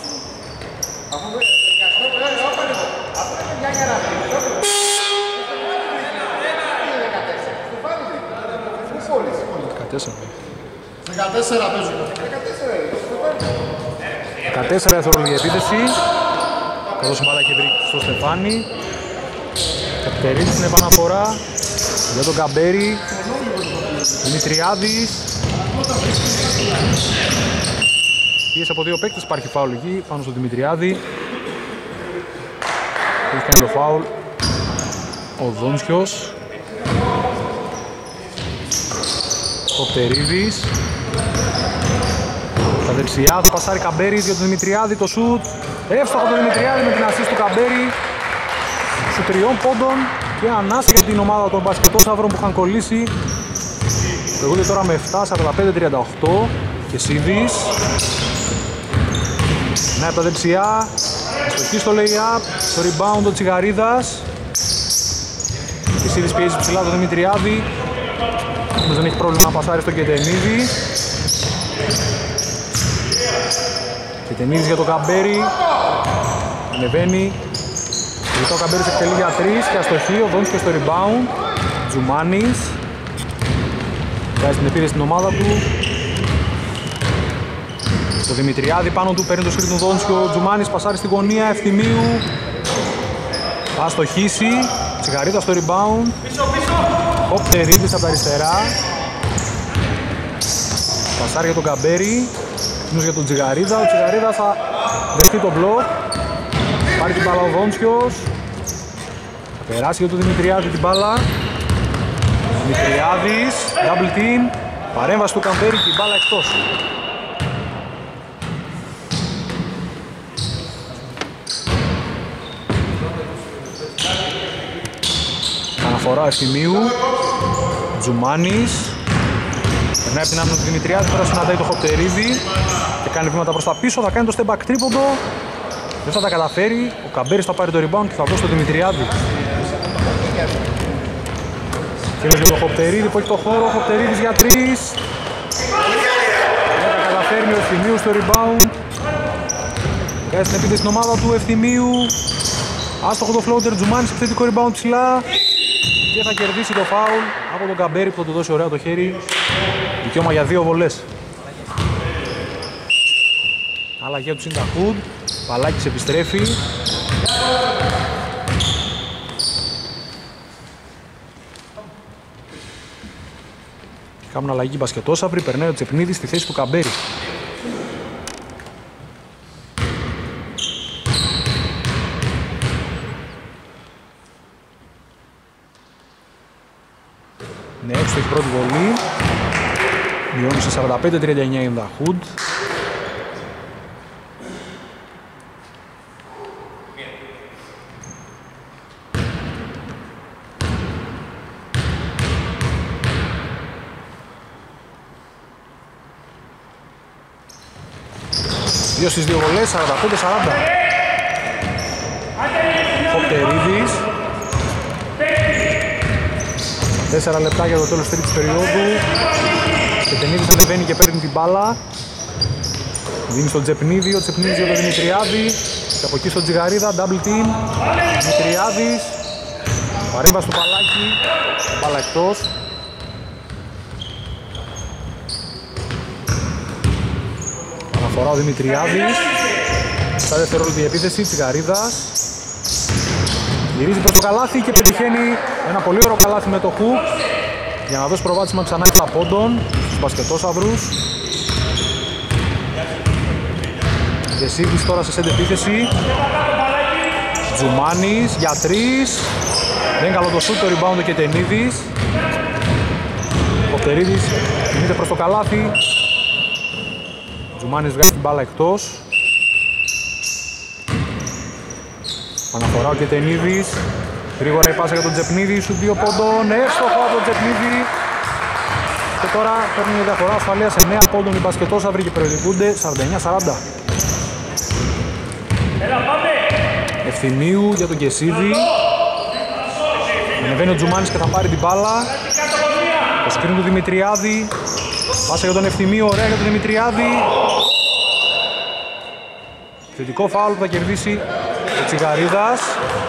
δεκατέσσερα παίζουν. δεκατέσσερα δευτερόλεπτα για επίθεση. Καθώς η μπάλα έχει βρει στο Στεφάνι. Καπτερίδης στην επαναφορά για τον Καμπέρι. Δημητριάδης. Πίεση από δύο παίκτες, υπάρχει φάουλ εκεί πάνω στον Δημητριάδη. Έχει κάνει το φάουλ ο Δόνσιος. Κοπτερίδης. Στα δεξιά θα πασάρει Καμπέρης για τον Δημητριάδη, το σουτ. Εύστοχο τον Δημητριάδη με την ασίστ του Καμπέρη. Σου τριών πόντων. Και ανάσα για την ομάδα των μπασκετόσαυρων που είχαν κολλήσει. Προηγούνται τώρα με επτά σαράντα πέντε τριάντα οκτώ. Και Σίδης. Ναι, από τα δεξιά. Αστοχή στο lay-up. Στο rebound ο Τσιγαρίδας. Και Σίδης πιέζει ψηλά το Δημητριάδη. Όμως δεν έχει πρόβλημα να πασάρει στο Κετενίδη. Κετενίδης για το Καμπέρι. Ανεβαίνει. Ζητώ ο Καμπέρης εκτελεί για τρεις και αστοχή. Ο Δόνης και στο rebound. Τζουμάνης. Βγάζει την επίδεση στην ομάδα του. Το Δημητριάδη πάνω του παίρνει το σκριν του Δόνης και ο Τζουμάνης πασάρει στη γωνία Ευθυμίου. Θα στοχίσει. Τσιγαρίδα στο rebound. Κοπτερίδης από τα αριστερά. Πασάρει για τον Καμπέρι. Μήνως για τον Τσιγαρίδα. Ο Τσιγαρίδας θα δεχτεί το μπλοκ. Πάρει την μπάλα ο Δόντσιος. Θα περάσει για τον Δημητριάδη την μπάλα. Δημητριάδης. Double team. Παρέμβαση του Καμπέρι και η μπάλα εκτός. Αναφορά Ευθυμίου. Τζουμάνης. Περνάει από την άμυνα του Δημητριάδη, τώρα συναντάει το Χοπτερίδη και κάνει βήματα προς τα πίσω, θα κάνει το step back τρίποντο. Δεν θα τα καταφέρει, ο Καμπέρης θα πάρει το rebound και θα δώσει το Δημητριάδη. Φίλος για το Χοπτερίδη που έχει το χώρο, ο Χοπτερίδης για τρεις. Δεν τα καταφέρνει ο Ευθυμίου στο rebound. Κάνει την επίθεση στην ομάδα του Ευθυμίου. Άστοχο το floater, Τζουμάνης επιθετικό rebound ψηλά. Και θα κερδίσει το φάουλ από τον Καμπέρι που θα του δώσει ωραία το χέρι. Δικαίωμα για δύο βολές. Αλλαγή του Σινταχούντ. Παλάκης επιστρέφει. Κάνουν αλλαγή μπασκετόσαυροι. Περνάει ο Τσεπνίδης στη θέση του Καμπέρι. Ναι, έξω έχει πρώτη βολή. Μειώνει σε σαράντα πέντε τριάντα εννιά η Νταχούντ. Δύο στις δύο βολές, σαράντα πέντε σαράντα. Χοπτερίδης. Τέσσερα λεπτά για το τέλος τρίτης περίοδου. Κετενίδης ανεβαίνει και παίρνει την μπάλα. Δίνει στον Τσεπνίδη, ο Τσεπνίδης για τον Δημητριάδη. Και από εκεί στον Τσιγαρίδα, double team. Δημητριάδης. Παρέμβαση του Παλάκη. Μπάλα εκτός. Αναφορά ο Δημητριάδης. Στα δευτερόλεπτη επίθεση, Τσιγαρίδας. Γυρίζει προς το καλάθι και πετυχαίνει ένα πολύ ωραίο καλάθι με το hook για να δώσει προβάδισμα ξανά επτά πόντων στους μπασκετόσαυρους. Γεσίδης τώρα σε σέντ επίθεση. Τζουμάνης για τρεις. Δεν καλό το σούτ, το rebound και Κετενίδης. Ο Πτερίδης κινείται προς το καλάθι. Τζουμάνης βγάζει την μπάλα εκτός. Αναφορά ο Κετενίδης. Γρήγορα η πάσα για τον Τσεπνίδη, σου δύο πόντων, εύστοχο από τον Τσεπνίδη. Και τώρα παίρνουν μια διαφορά ασφαλείας εννέα πόντων οι μπασκετόσαυροι και προηγούνται σαράντα εννέα σαράντα. Ευθυμίου για τον Κεσίδη. Ανεβαίνει ο Τζουμάνης και θα πάρει την μπάλα. Το σκριν του Δημητριάδη. Πάσα για τον Ευθυμίου, ωραία για τον Δημητριάδη. Θετικό φάουλ που θα κερδίσει ο Τσιγαρίδας.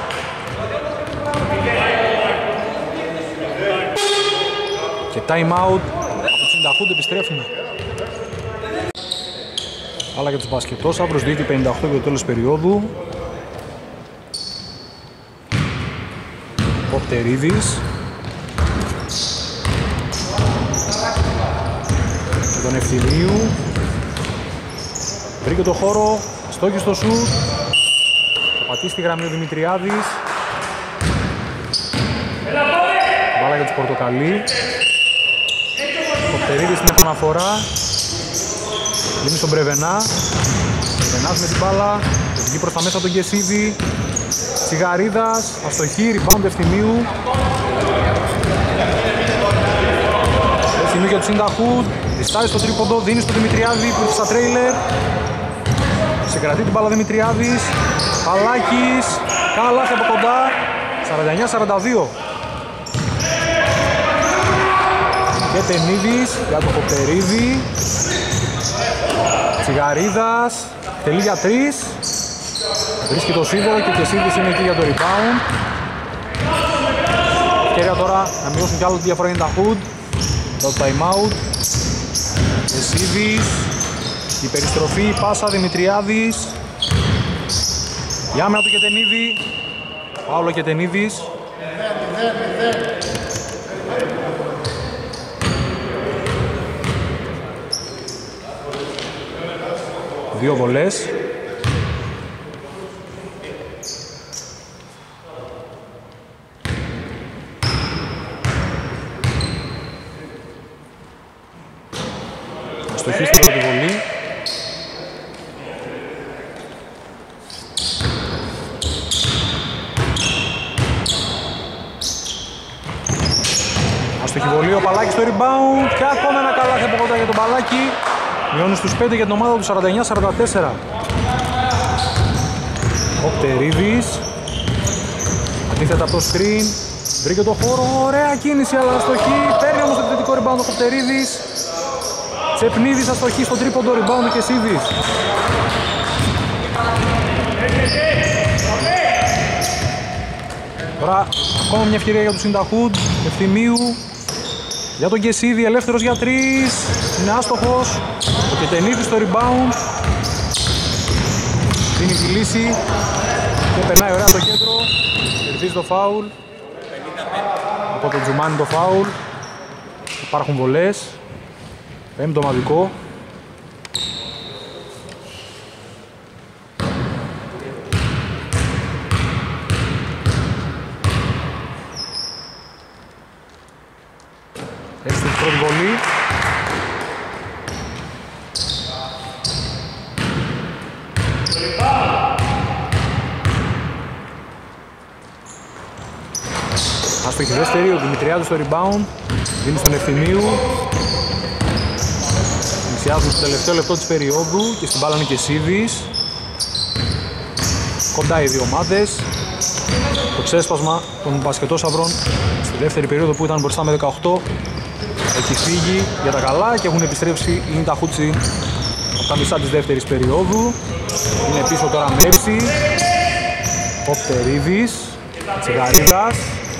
Και time out από τους Συνταχούντ, επιστρέφουμε. Άλλα για τους μπασκετόσαυρους, δύο πενήντα οκτώ για το τέλος περίοδου. Ο Πτερίδης. Και τον Ευθυμίου. Βρήκε το χώρο, στόχι στο σουτ. Θα πατήσει τη γραμμή ο Δημητριάδης. Μπάλα για τους Πορτοκαλί. Ο Πτερίδης στην επαναφορά. Δίνει στον Πρεβενά. Πρεβενάς με την μπάλα. Βγει προς τα μέσα τον Κεσίδη. Τσιγαρίδας, αστοχή, rebound Ευθυμίου. Ευθυμίου για το Σινταχούντ. Ριστάρει στο τρίποντο, δίνει στο Δημητριάδη που ήρθε στα τρέιλερ. Συγκρατεί την μπάλα Δημητριάδης. Παλάκης, καλά από κοντά. σαράντα εννιά σαράντα δύο. Και Τενίδης για το Κοπτερίδη. Τσιγαρίδας, τελεί για τρεις. Βρίσκει το σίδερο και ο Κεσίδης είναι εκεί για το rebound. Ευκαιρία τώρα να μειώσουν κι άλλο τη διαφορά είναι τα Hood. Το time out. Κεσίδης. Η περιστροφή, η πάσα Δημητριάδης. Για άμυνα του Κετενίδη. Παύλο Κετενίδης. Δύο βολές. Αστοχή στην πρώτη βολή. Αστοχή βολή, ο Παλάκης στο rebound και ακόμα ένα καλάθι από κοντά για τον Παλάκη. Μειώνει στους πέντε για την ομάδα του σαράντα εννιά σαράντα τέσσερα. Ο Πτερίδης. Αντίθετα από το screen. Βρήκε το χώρο, ωραία κίνηση αλλά αστοχή. Παίρνει όμως το επιθετικό rebound ο Πτερίδης. Τσεπνίδης αστοχή στο τρίποντο rebound ο Κεσίδης. Τώρα ακόμα μια ευκαιρία για τον Σινταχούντ. Ευθυμίου. Για τον Κεσίδη, ελεύθερος για τρεις. Είναι άστοχος. Ο Κετενίδης στο rebound. Δίνει τη λύση. Και περνάει ωραία το κέντρο. Κερδίζει το φάουλ. Από τον Τζουμάνι το φάουλ. Υπάρχουν βολές. Πέμπτο ομαδικό. Έτσι την πρώτη βολή. Αστοχή δεύτερη, ο Δημητριάδης στο rebound. Δίνει στον Ευθυμίου. Πλησιάζουν στο τελευταίο λεπτό της περίοδου και στην μπάλα είναι και Κεσίδης. Κοντά οι δύο ομάδες. Το ξέσπασμα των μπασκετόσαυρων στη δεύτερη περίοδο που ήταν μπροστά με δεκαοκτώ έχει φύγει για τα καλά και έχουν επιστρέψει οι Νιταχούτσι από τα μισά της δεύτερης περίοδου. Είναι πίσω τώρα Μέρση. Ο Πτερίδης. Τσιγαρίδας.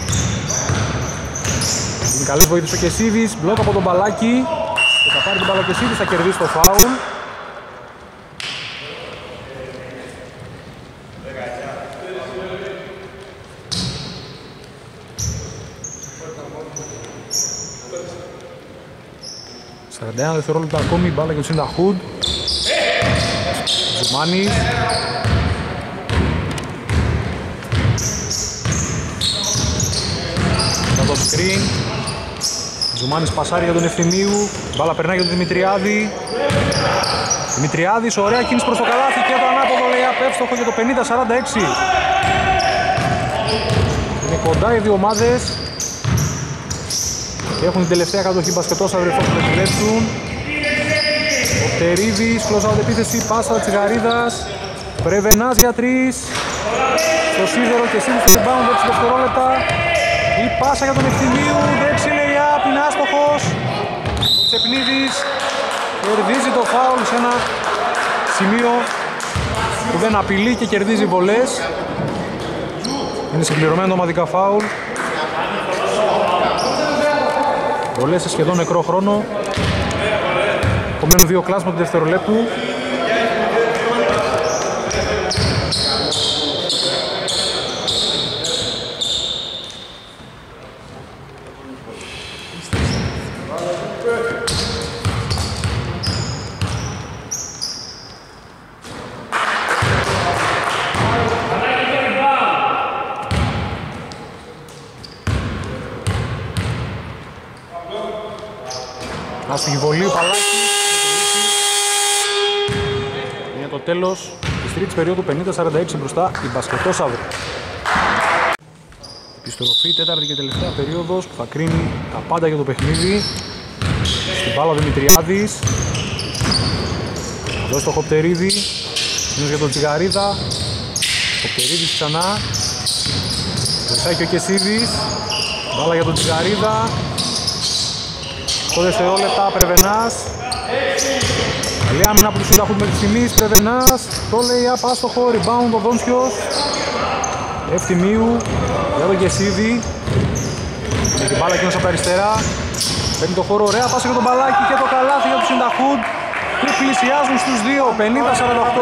Είναι καλές βοήθειες ο Κεσίδης. Μπλοκ από τον Παλάκη. Και θα πάρει την μπάλα ο Κεσίδης, θα κερδίσει το φάουλ. σαράντα ένα δευτερόλεπτα ακόμη, μπάλα για τον Σινταχούντ. Ζουμάνης. Για το screen. Ζουμάνης πασάρει για τον Ευθυμίου. Μπάλα περνάει για τον Δημητριάδη. Δημητριάδης, ωραία κίνηση προς το καλάθι και το ανάποδο λέει απεύστοχο για το πενήντα σαράντα έξι. Είναι κοντά οι δύο ομάδες. Και έχουν την τελευταία κατοχή μπασκετόσαυροι εφόσον το επιλέξουν. Ο Πτερίδης, close out επίθεση, πάσα Τσιγαρίδας. Πρεβενάς για τρεις. Στο σίδερο και σίδερο στο rebound έξι δευτερόλεπτα. Η πάσα για τον Ευθυμίου, δεξί lay-up, είναι άστοχος. Ο Τσεπνίδης κερδίζει το φάουλ σε ένα σημείο που δεν απειλεί και κερδίζει βολές. Είναι συμπληρωμένο ομαδικά φάουλ. Βολές σε σχεδόν νεκρό χρόνο. Απομένουν δύο κλάσμα του δευτερολέπτου. Άστοχη βολή, ο Παλάκης. Είναι το τέλος. της τρίτης περίοδου, πενήντα σαράντα έξι μπροστά η μπασκετόσαυροι. Επιστροφή, τέταρτη και τελευταία περίοδος που θα κρίνει τα πάντα για το παιχνίδι. Στην μπάλα ο Δημητριάδης. Εδώ στο Χοπτερίδη. Είναι για τον Τσιγαρίδα. Χοπτερίδης ξανά. Βοηθάει και ο Κεσίδης. Μπάλα για τον Τσιγαρίδα. οκτώ δευτερόλεπτα, Πρεβενάς. Καλή άμυνα από τους Συνταχούντ μέχρι στιγμής. Πρεβενάς. Το λέει άπαστοχο. Rebound ο Δόνσιος. Ευθυμίου για τον Κεσίδη. Με την μπάλα εκείνος από τα αριστερά. Παίρνει το χώρο, ωραία πάσα για τον μπαλάκι και το καλάθι για τους Συνταχούντ που πλησιάζουν στους δύο, πενήντα σαράντα οκτώ.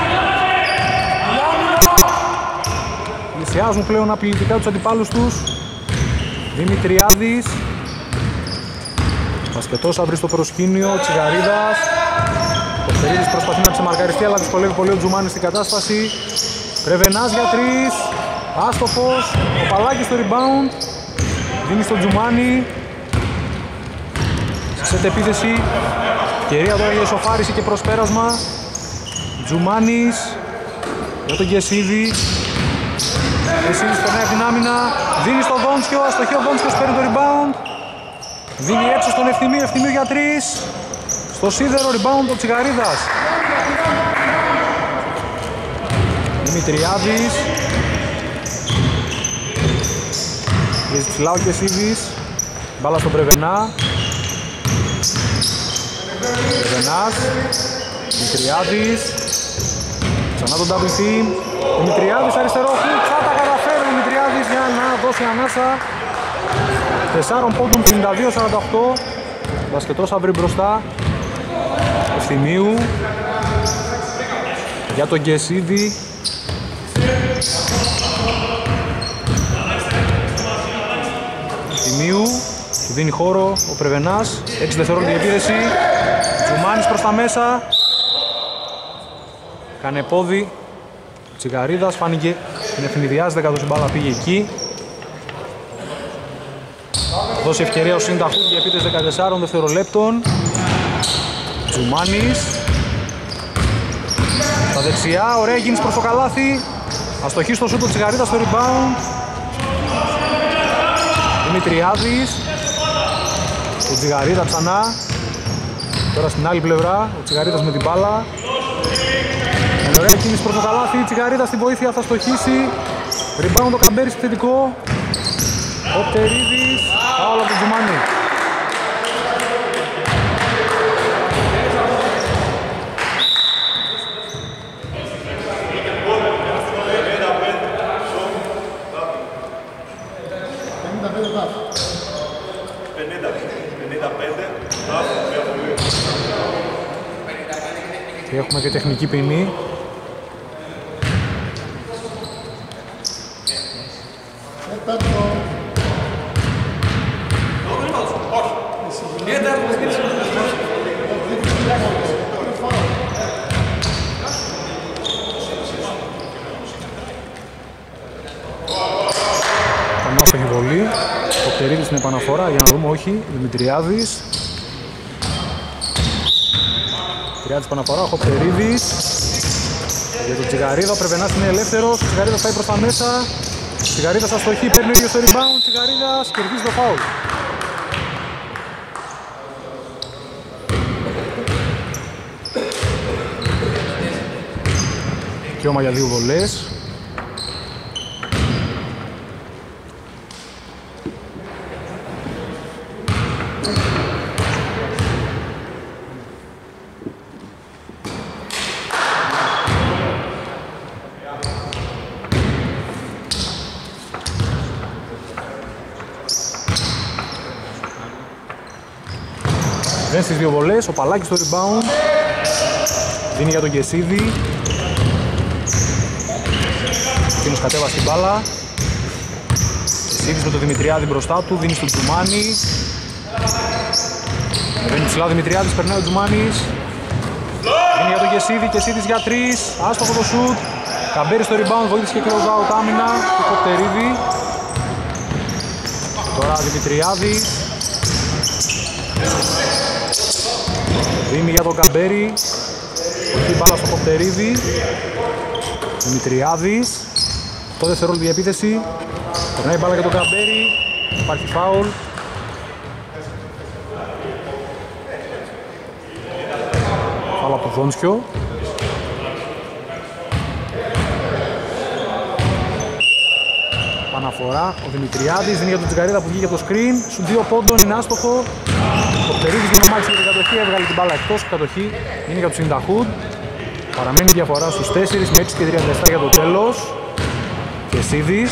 Πλησιάζουν πλέον απειλητικά τους αντιπάλους τους. Δημητριάδης. Μπασκετόσαυροι στο προσκήνιο, Τσιγαρίδας. Ο Φτερίδης προσπαθεί να ξεμαρκαριστεί αλλά δυσκολεύει πολύ ο Τζουμάνης στην κατάσταση. Πρεβενάς για τρεις. Άστοχος. Ο Παλάκης στο rebound. Δίνει στον Τζουμάνη. Σετ επίθεση. Ευκαιρία τώρα για ισοφάριση και προσπέρασμα. Τζουμάνης για τον Κεσίδη. Κεσίδης περνάει από την άμυνα. Δίνει στον Δόνσιο. Αστοχή ο Δόνσιος, παίρνει το rebound. Δίνει έξω στον Ευθυμίου. Ευθυμίου για τρεις. Στο σίδερο rebound ο Τσιγαρίδας. Δημητριάδης. Βγαίνει ψηλά ο Κεσίδης. Μπάλα στον Πρεβενά. Πρεβενάς. Δημητριάδης. Ξανά τον double team. Δημητριάδης αριστερό χουτ. Θα τα καταφέρει ο Δημητριάδης για να δώσει ανάσα. Τεσσάρων πόντων, πενήντα δύο σαράντα οκτώ. Μπασκετόσαυροι μπροστά. Ευθυμίου. Για τον Κεσίδη. Ευθυμίου. Του δίνει χώρο ο Πρεβενάς. έξι δευτερόλεπτα για επίθεση. Τζουμάνης προς τα μέσα. Κάνε πόδι. Τσιγαρίδας φάνηκε την ευνηδιάζεται καθώς η μπάλα πήγε εκεί. Δώσει ευκαιρία ο Συνταχούντ για επίθεση δεκατεσσάρων δευτερολέπτων. Τζουμάνης. Στα δεξιά, ωραία γίνεις προς το καλάθι. Αστοχή στο σούτο, Τσιγαρίδας στο rebound. Δημητριάδης. Ο Τσιγαρίδα ξανά. Τώρα στην άλλη πλευρά, ο Τσιγαρίδας με την μπάλα. Με ωραία κίνηση προς το καλάθι, Τσιγαρίδα στη βοήθεια θα στοχίσει. Rebound ο Καμπέρης επιθετικό. Ο Πτερίδης, φάουλ από τον Τζουμάνη. Και έχουμε και τεχνική ποινή. Άστοχη βολή. Ο Πτερίδης στην επαναφορά για να δούμε, όχι. Δημητριάδης. Δημητριάδης επαναφορά, ο Πτερίδης. Για τον Τσιγαρίδα, ο Πρεβενάς είναι ελεύθερος. Ο Τσιγαρίδας πάει προς τα μέσα. Ο Τσιγαρίδας αστοχή, παίρνει ίδιο στο rebound. Ο Τσιγαρίδας κερδίζει το φάουλ. Δικαίωμα για δύο βολές. Δεν στις δύο βολές, ο Παλάκης στο rebound. Δίνει για τον Κεσίδη. Εκείνος κατέβασε την μπάλα. Κεσίδης με τον Δημητριάδη μπροστά του, δίνει στον Τζουμάνη. Βαίνει ψηλά ο Δημητριάδης, περνάει ο Τζουμάνης. Δίνει για τον Κεσίδη, Κεσίδης για τρεις. Άστοχο το σουτ. Καμπέρι στο rebound, βοήθησε και close out άμυνα του Κοπτερίδη. Τώρα Δημητριάδη. Δίνει για τον Καμπέρι. Εκεί μπάλα στο Κοπτερίδη. Δημητριάδης. Το δευτερόλεπτο για επίθεση. Περνάει μπάλα για τον Καμπέρι. Υπάρχει φάουλ. Φάουλ από το Δόνσιο. Παναφορά. Ο Δημητριάδης δίνει για τον Τσιγαρίδα που βγήκε από το screen. Σου δύο πόντων είναι άστοχο. Ο Πτερίδης μονομάχησε για την κατοχή. Έβγαλε την μπάλα εκτός. Κατοχή είναι για τον Σινταχούντ. Παραμένει διαφορά στους τέσσερις με έξι και τριάντα επτά για το τέλος. Και Σίδης.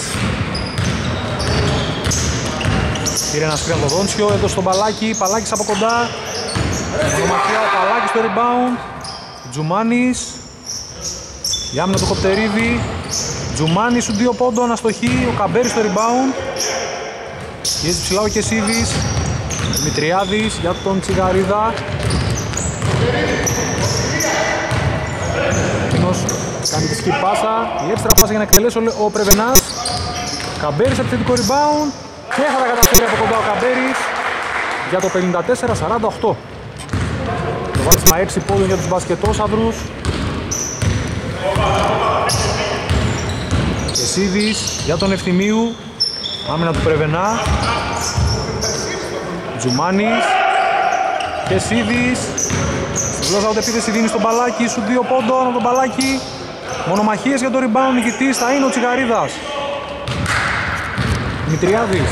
Πήρε ένα σκριν από το Δόνσιο, έδωσε τον Παλάκη, Παλάκης από κοντά. Μονομαχία, ο Παλάκης στο rebound. Τζουμάνης. Η άμυνα του Κοπτερίδη. Τζουμάνης σου δύο πόντων, αστοχή. Ο Καμπέρης στο rebound. Πιέζει ψηλά ο Κεσίδης. Δημητριάδης για τον Τσιγαρίδα. Εκείνος κάνει τη skip πάσα. Η έξτρα πάσα για να εκτελέσει ο Πρεβενάς. Καμπέρης επιθετικό rebound. Και θα τα καταφέρει από κοντά ο Καμπέρης για το πενήντα τέσσερα σαράντα οκτώ. Το βάζουμε έξι πόντων για τους μπασκετόσαυρους. Κεσίδης για τον Ευθυμίου. Άμυνα του Πρεβενά. Τζουμάνης. Κεσίδης. Στην γλώσσα ούτε επίθεση δίνει στον Παλάκη. Σου δύο πόντων από τον Παλάκη. Μονομαχίες για το rebound. Νικητής θα είναι ο Τσιγαρίδας. Δημητριάδης.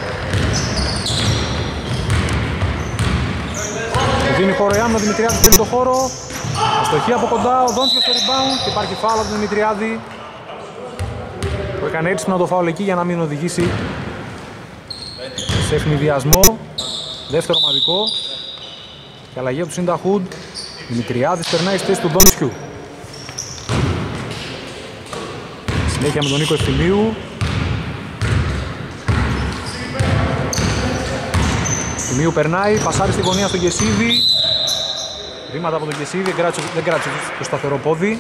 Δίνει χώρο η άμυνα, ο Δημητριάδης δίνει το χώρο. Αστοχή από κοντά, ο Δόνσιος στο rebound και υπάρχει φάουλ από τον Δημητριάδη. Το έκανε έτσι να το φάουλ εκεί για να μην οδηγήσει σε ευνηδιασμό. Δεύτερο ομαδικό. Και αλλαγή από του Σινταχούντ. Δημητριάδης περνάει στη θέση του Δόνσιου. Συνέχεια με τον Νίκο Ευθυμίου. Ευθυμίου περνάει, πασάρει στη γωνία στον Κεσίδη. Βήματα από τον Κεσίδη, δεν κράτησε, δεν κράτησε το σταθερό πόδι.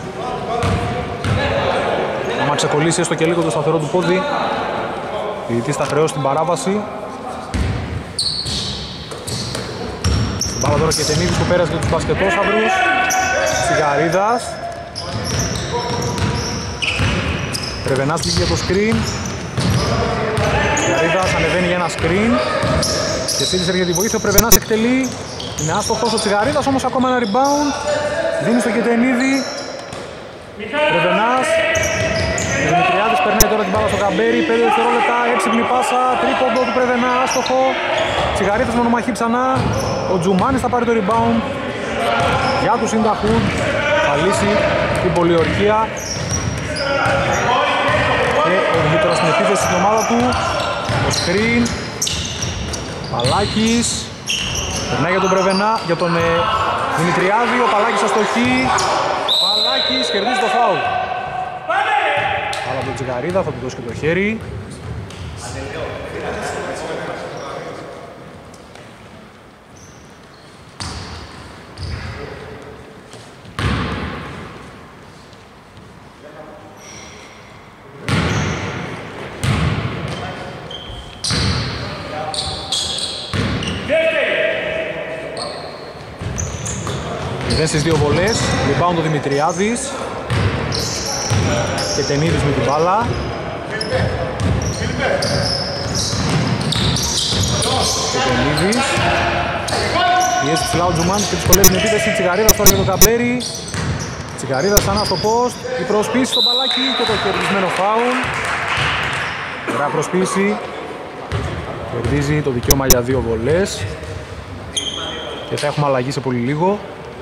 Άμα ξεκολλήσει έστω και λίγο το σταθερό του πόδι, διαιτητής θα χρεώσει την παράβαση. Στην μπάλα τώρα και Τενίδης που πέρασε για τους μπασκετόσαυρους. Τσιγαρίδας. Πρεβενάς πήγε για το screen. Τσιγαρίδας ανεβαίνει για ένα screen. Και Σίδης έρχεται τη βοήθεια, ο Πρεβενάς εκτελεί. Είναι άστοχος ο Τσιγαρίδας, όμως ακόμα ένα rebound. Δίνει στο Κετενίδη. Πρεβενάς. Ο Δημητριάδης περνάει τώρα την μπάλα στο Καμπέρι. πέντε δευτερόλεπτα, έξυπνη πάσα. Τρίποντο του Πρεβενά, άστοχο. Τσιγαρίδας μονομαχεί ξανά. Ο Τζουμάνης θα πάρει το rebound. Για τους Σινταχούντ. Θα λύσει την πολιορκία. Και οδηγεί τώρα στην επίθεση στην ομάδα του. Το screen. Παλάκης. Περνάει για τον Πρεβενά, για τον ε, Δημητριάδη. Ο Παλάκης αστοχή. Παλάκης κερδίζει το φάουλ. Αλλά τον Τσιγαρίδα θα του δώσει και το χέρι. Μηδέν στις δύο βολές, rebound ο Δημητριάδης και Τενίδης με την μπάλα. Και Τενίδης πιέζει ψηλά ο Τζουμάνης και δυσκολεύει την επίθεση. Τσιγαρίδας τώρα για τον Καμπέρι. Τσιγαρίδας ξανά στο post, η προσποίηση στο μπαλάκι και το κερδισμένο φάουλ. Ωραία προσποίηση, κερδίζει το δικαίωμα για δύο βολές και θα έχουμε αλλαγή σε πολύ λίγο.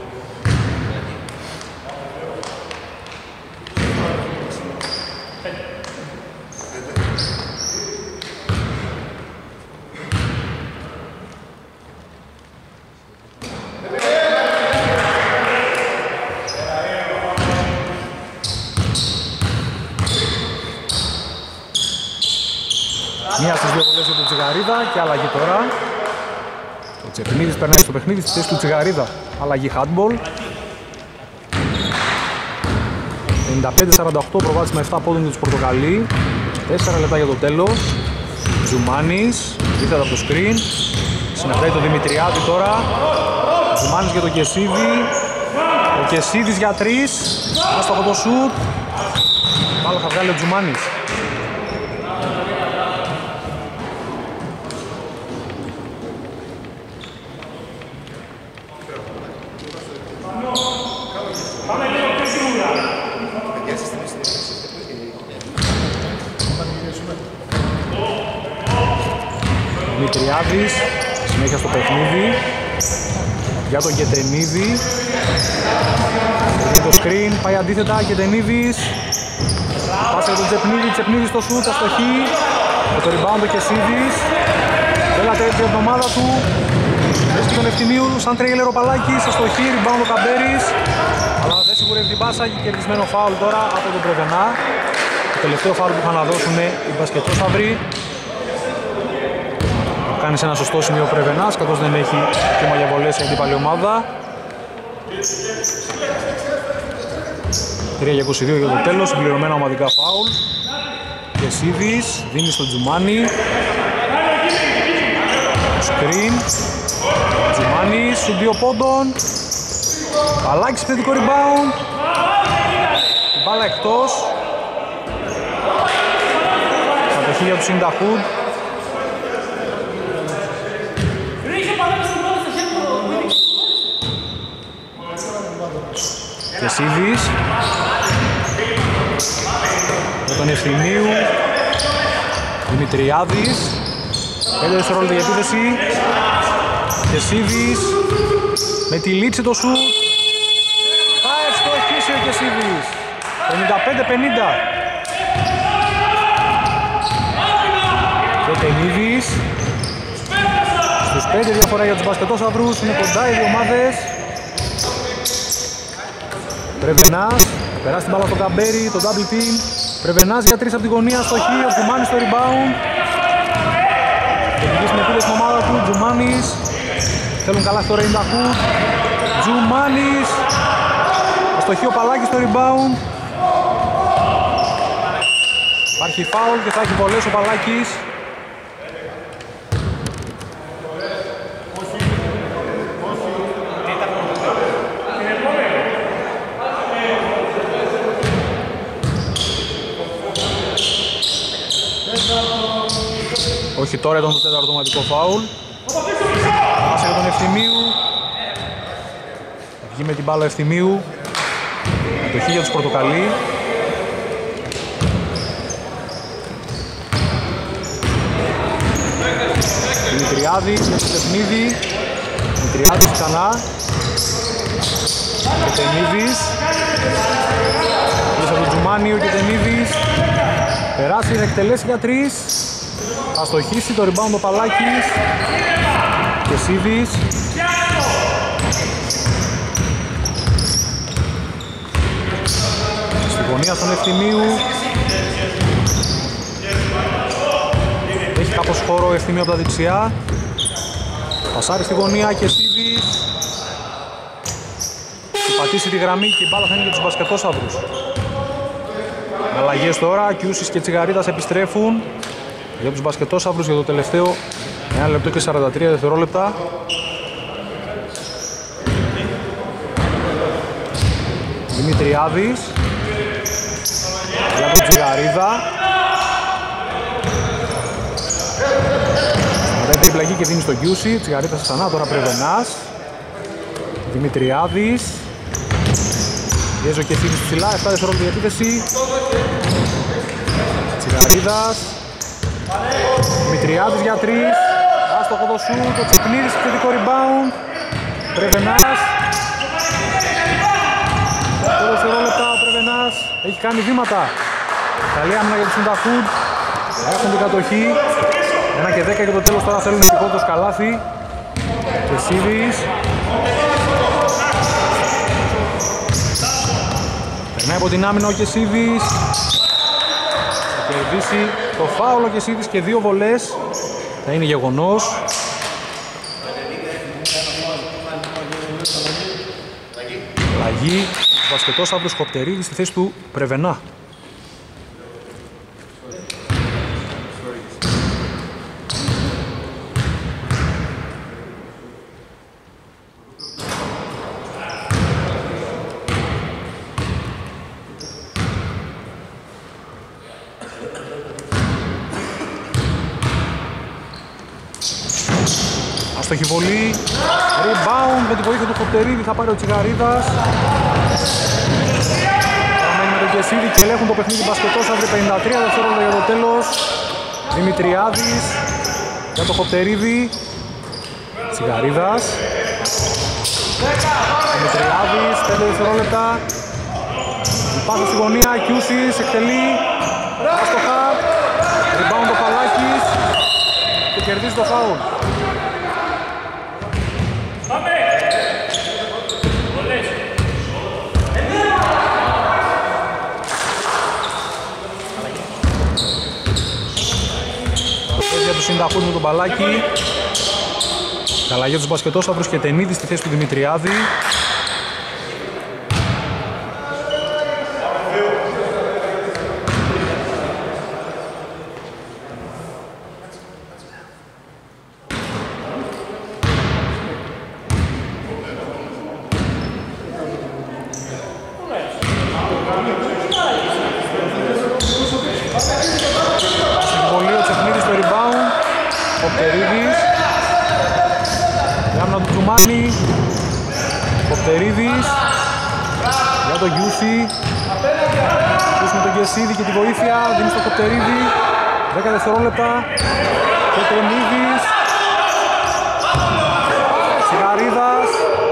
Μία στις δύο βολές για τον Τσιγαρίδα και αλλαγή τώρα. Ο Τσεπνίδης περνάει στο παιχνίδι στη θέση του Τσιγαρίδα. Αλλαγή handball. πενήντα πέντε σαράντα οκτώ προβάδισμα με επτά πόντων για τους Πορτοκαλί. τέσσερα λεπτά για το τέλος. Τζουμάνης, ήρθε από το screen. Συναντάει τον Δημητριάδη τώρα. Τζουμάνης για τον Κεσίδη. Ο Ο Κεσίδης για τρεις. Άστοχο το σουτ. Πάλι θα βγάλει ο Τζουμάνης. Δημητριάδης, συνέχεια στο παιχνίδι για τον Γετενίδη. Το screen, πάει αντίθετα, Γετενίδης. Πάσε για τον Τσεπνίδη, Τσεπνίδης στο σουτ, αστοχή. Με το rebound ο Κεσίδης. Έλατε την εβδομάδα του. Βρίσκει τον Ευθυμίου, σαν τρέιλερ ο Παλάκης, αστοχή, rebound ο Καμπέρης. Αλλά δεν σιγουρεύει την πάσα, έχει κερδισμένο φάουλ τώρα από τον Πρεβενά. Το τελευταίο φάουλ που είχαν να δώσουν οι μπασκετόσαυροι. Κάνει σε ένα σωστό σημείο ο Πρεβενάς, καθώς δεν έχει και μαγιαβολές η αντίπαλη ομάδα. τρία για είκοσι δύο για το τέλος, συμπληρωμένα ομαδικά φάουλ. Κεσίδης, δίνει στον Τζουμάνι. Σκριν. Τζουμάνις, σου δύο πόντων. Παλάκης, επιθετικό rebound. Η μπάλα εκτός. Κατοχή για τους Ινταχούντ. Κεσίδης με τον Ευθυμίου. Δημητριάδης, πέντε δευτερόλεπτα για επίθεση. Κεσίδης με τη λήξη το σουτ. Θα ευστοχίσει ο Κεσίδης. πενήντα πέντε πενήντα. Και Τενίδης. Στους πέντε διαφορά για τους μπασκετόσαυρους. Είναι κοντά οι δύο ομάδες. Πρεβενάς, περάσει την μπάλα στο Καμπέρι, το double team. Πρεβενάς για τρεις από τη γωνία, αστοχή, ο Τζουμάνης στο rebound. Τελική στην επίδεση στην ομάδα του, Τζουμάνης. Θέλουν καλά στο Ινταχούντ. Τζουμάνης. Αστοχή ο Παλάκης στο rebound. Υπάρχει φάουλ και θα έχει βολές ο Παλάκης. Όχι, τώρα ήταν το τέταρτο autoματικό φάουλ. Πάσε για τον Ευθυμίου. Βγει με την μπάλα Ευθυμίου. Κατοχή για τους Πορτοκαλί. Δημητριάδης για το Τεχνίδη. Δημητριάδης ξανά. Και Τενίδης. Πίσω από τον Τζουμάνιο και Τενίδης. Περάσει, θα εκτελέσει για τρεις. Αστοχίσει το rebound ο Παλάκης. Κεσίδης. Στη γωνία στον Ευθυμίου. Έχει κάπως χώρο ο Ευθυμίου από τα δεξιά. Πασάρει στη γωνία, Κεσίδης. Θα πατήσει τη γραμμή και η μπάλα θα είναι για τους μπασκετόσαυρους. Αλλαγές τώρα, Κιούσης και Τσιγαρίτας επιστρέφουν για τους μπασκετόσαυρους για το τελευταίο ένα λεπτό και σαράντα τρία δευτερόλεπτα. Δημητριάδης για τον Τσιγαρίδα. Μετά η πλαγή και δίνει στον Κιούση. Τσιγαρίτας ξανά, τώρα Πρεβενάς. Δημητριάδης. Πιέζει ο Κεσίδης ψηλά, επτά δευτερόλεπτα για επίθεση. Τσιγαρίδας. Δημητριάδης για τρεις. Άστοχο το σουτ, το Τσεπνίδης, θετικό rebound. Πρεβενάς. οκτώ δευτερόλεπτα ο Πρεβενάς. Έχει κάνει βήματα. Καλή άμυνα για τους Ινταχούντ. Έχουν την κατοχή. ένα και δέκα για το τέλος, τώρα θέλουν ευτυχώς το σκαλάθι. Κεσίδης. Περνάει από την άμυνα ο Κεσίδης. Θα κερδίσει το φάουλ ο Κεσίδης και δύο βολές. Θα είναι γεγονός. Αλλαγή. Ο μπασκετόσαυρος Κοπτερίδης στη θέση του Πρεβενά. Άστοχη βολή. Rebound με τη βοήθεια του Χοπτερίδη θα πάρει ο Τσιγαρίδας. Παραμένει με τον Κεσίδη και ελέγχουν το παιχνίδι μπασκετόσαυροι. πενήντα τρία δευτερόλεπτα για το τέλος. Δημητριάδης για το Χοπτερίδη. Τσιγαρίδας. Δημητριάδης, πέντε δευτερόλεπτα. Η πάσα στη γωνία, Κιούσης, εκτελεί. Άστοχα. Rebound ο Παλάκης. Και κερδίζει το φάουλ. Για τους Συνταχούς με τον Παλάκη. Καλά για τους μπασκετόσαυρους και Τενίδη στη θέση του Δημητριάδη. Κοπτερίδης για τον Γιούση. Γιούση με τον Κεσίδη και τη βοήθεια. Δίνει στο Κοπτερίδη. δέκα δευτερόλεπτα. Και Τενίδης. Τσιγαρίδας.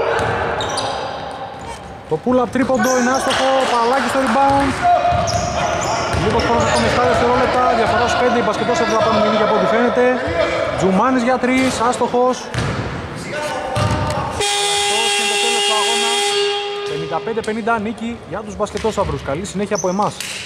Το pull-up τρίποντο είναι άστοχο. Παλάκι στο rebound. Λίγο χρόνος ακόμα επτά δευτερόλεπτα. Διαφορά στους πέντε. Οι μπασκετόσαυροι θα πάνε μηνύκια από ό,τι φαίνεται. Τζουμάνης για τρεις. Άστοχος. πενήντα πέντε πενήντα νίκη για τους μπασκετόσαυρους. Καλή συνέχεια από εμάς.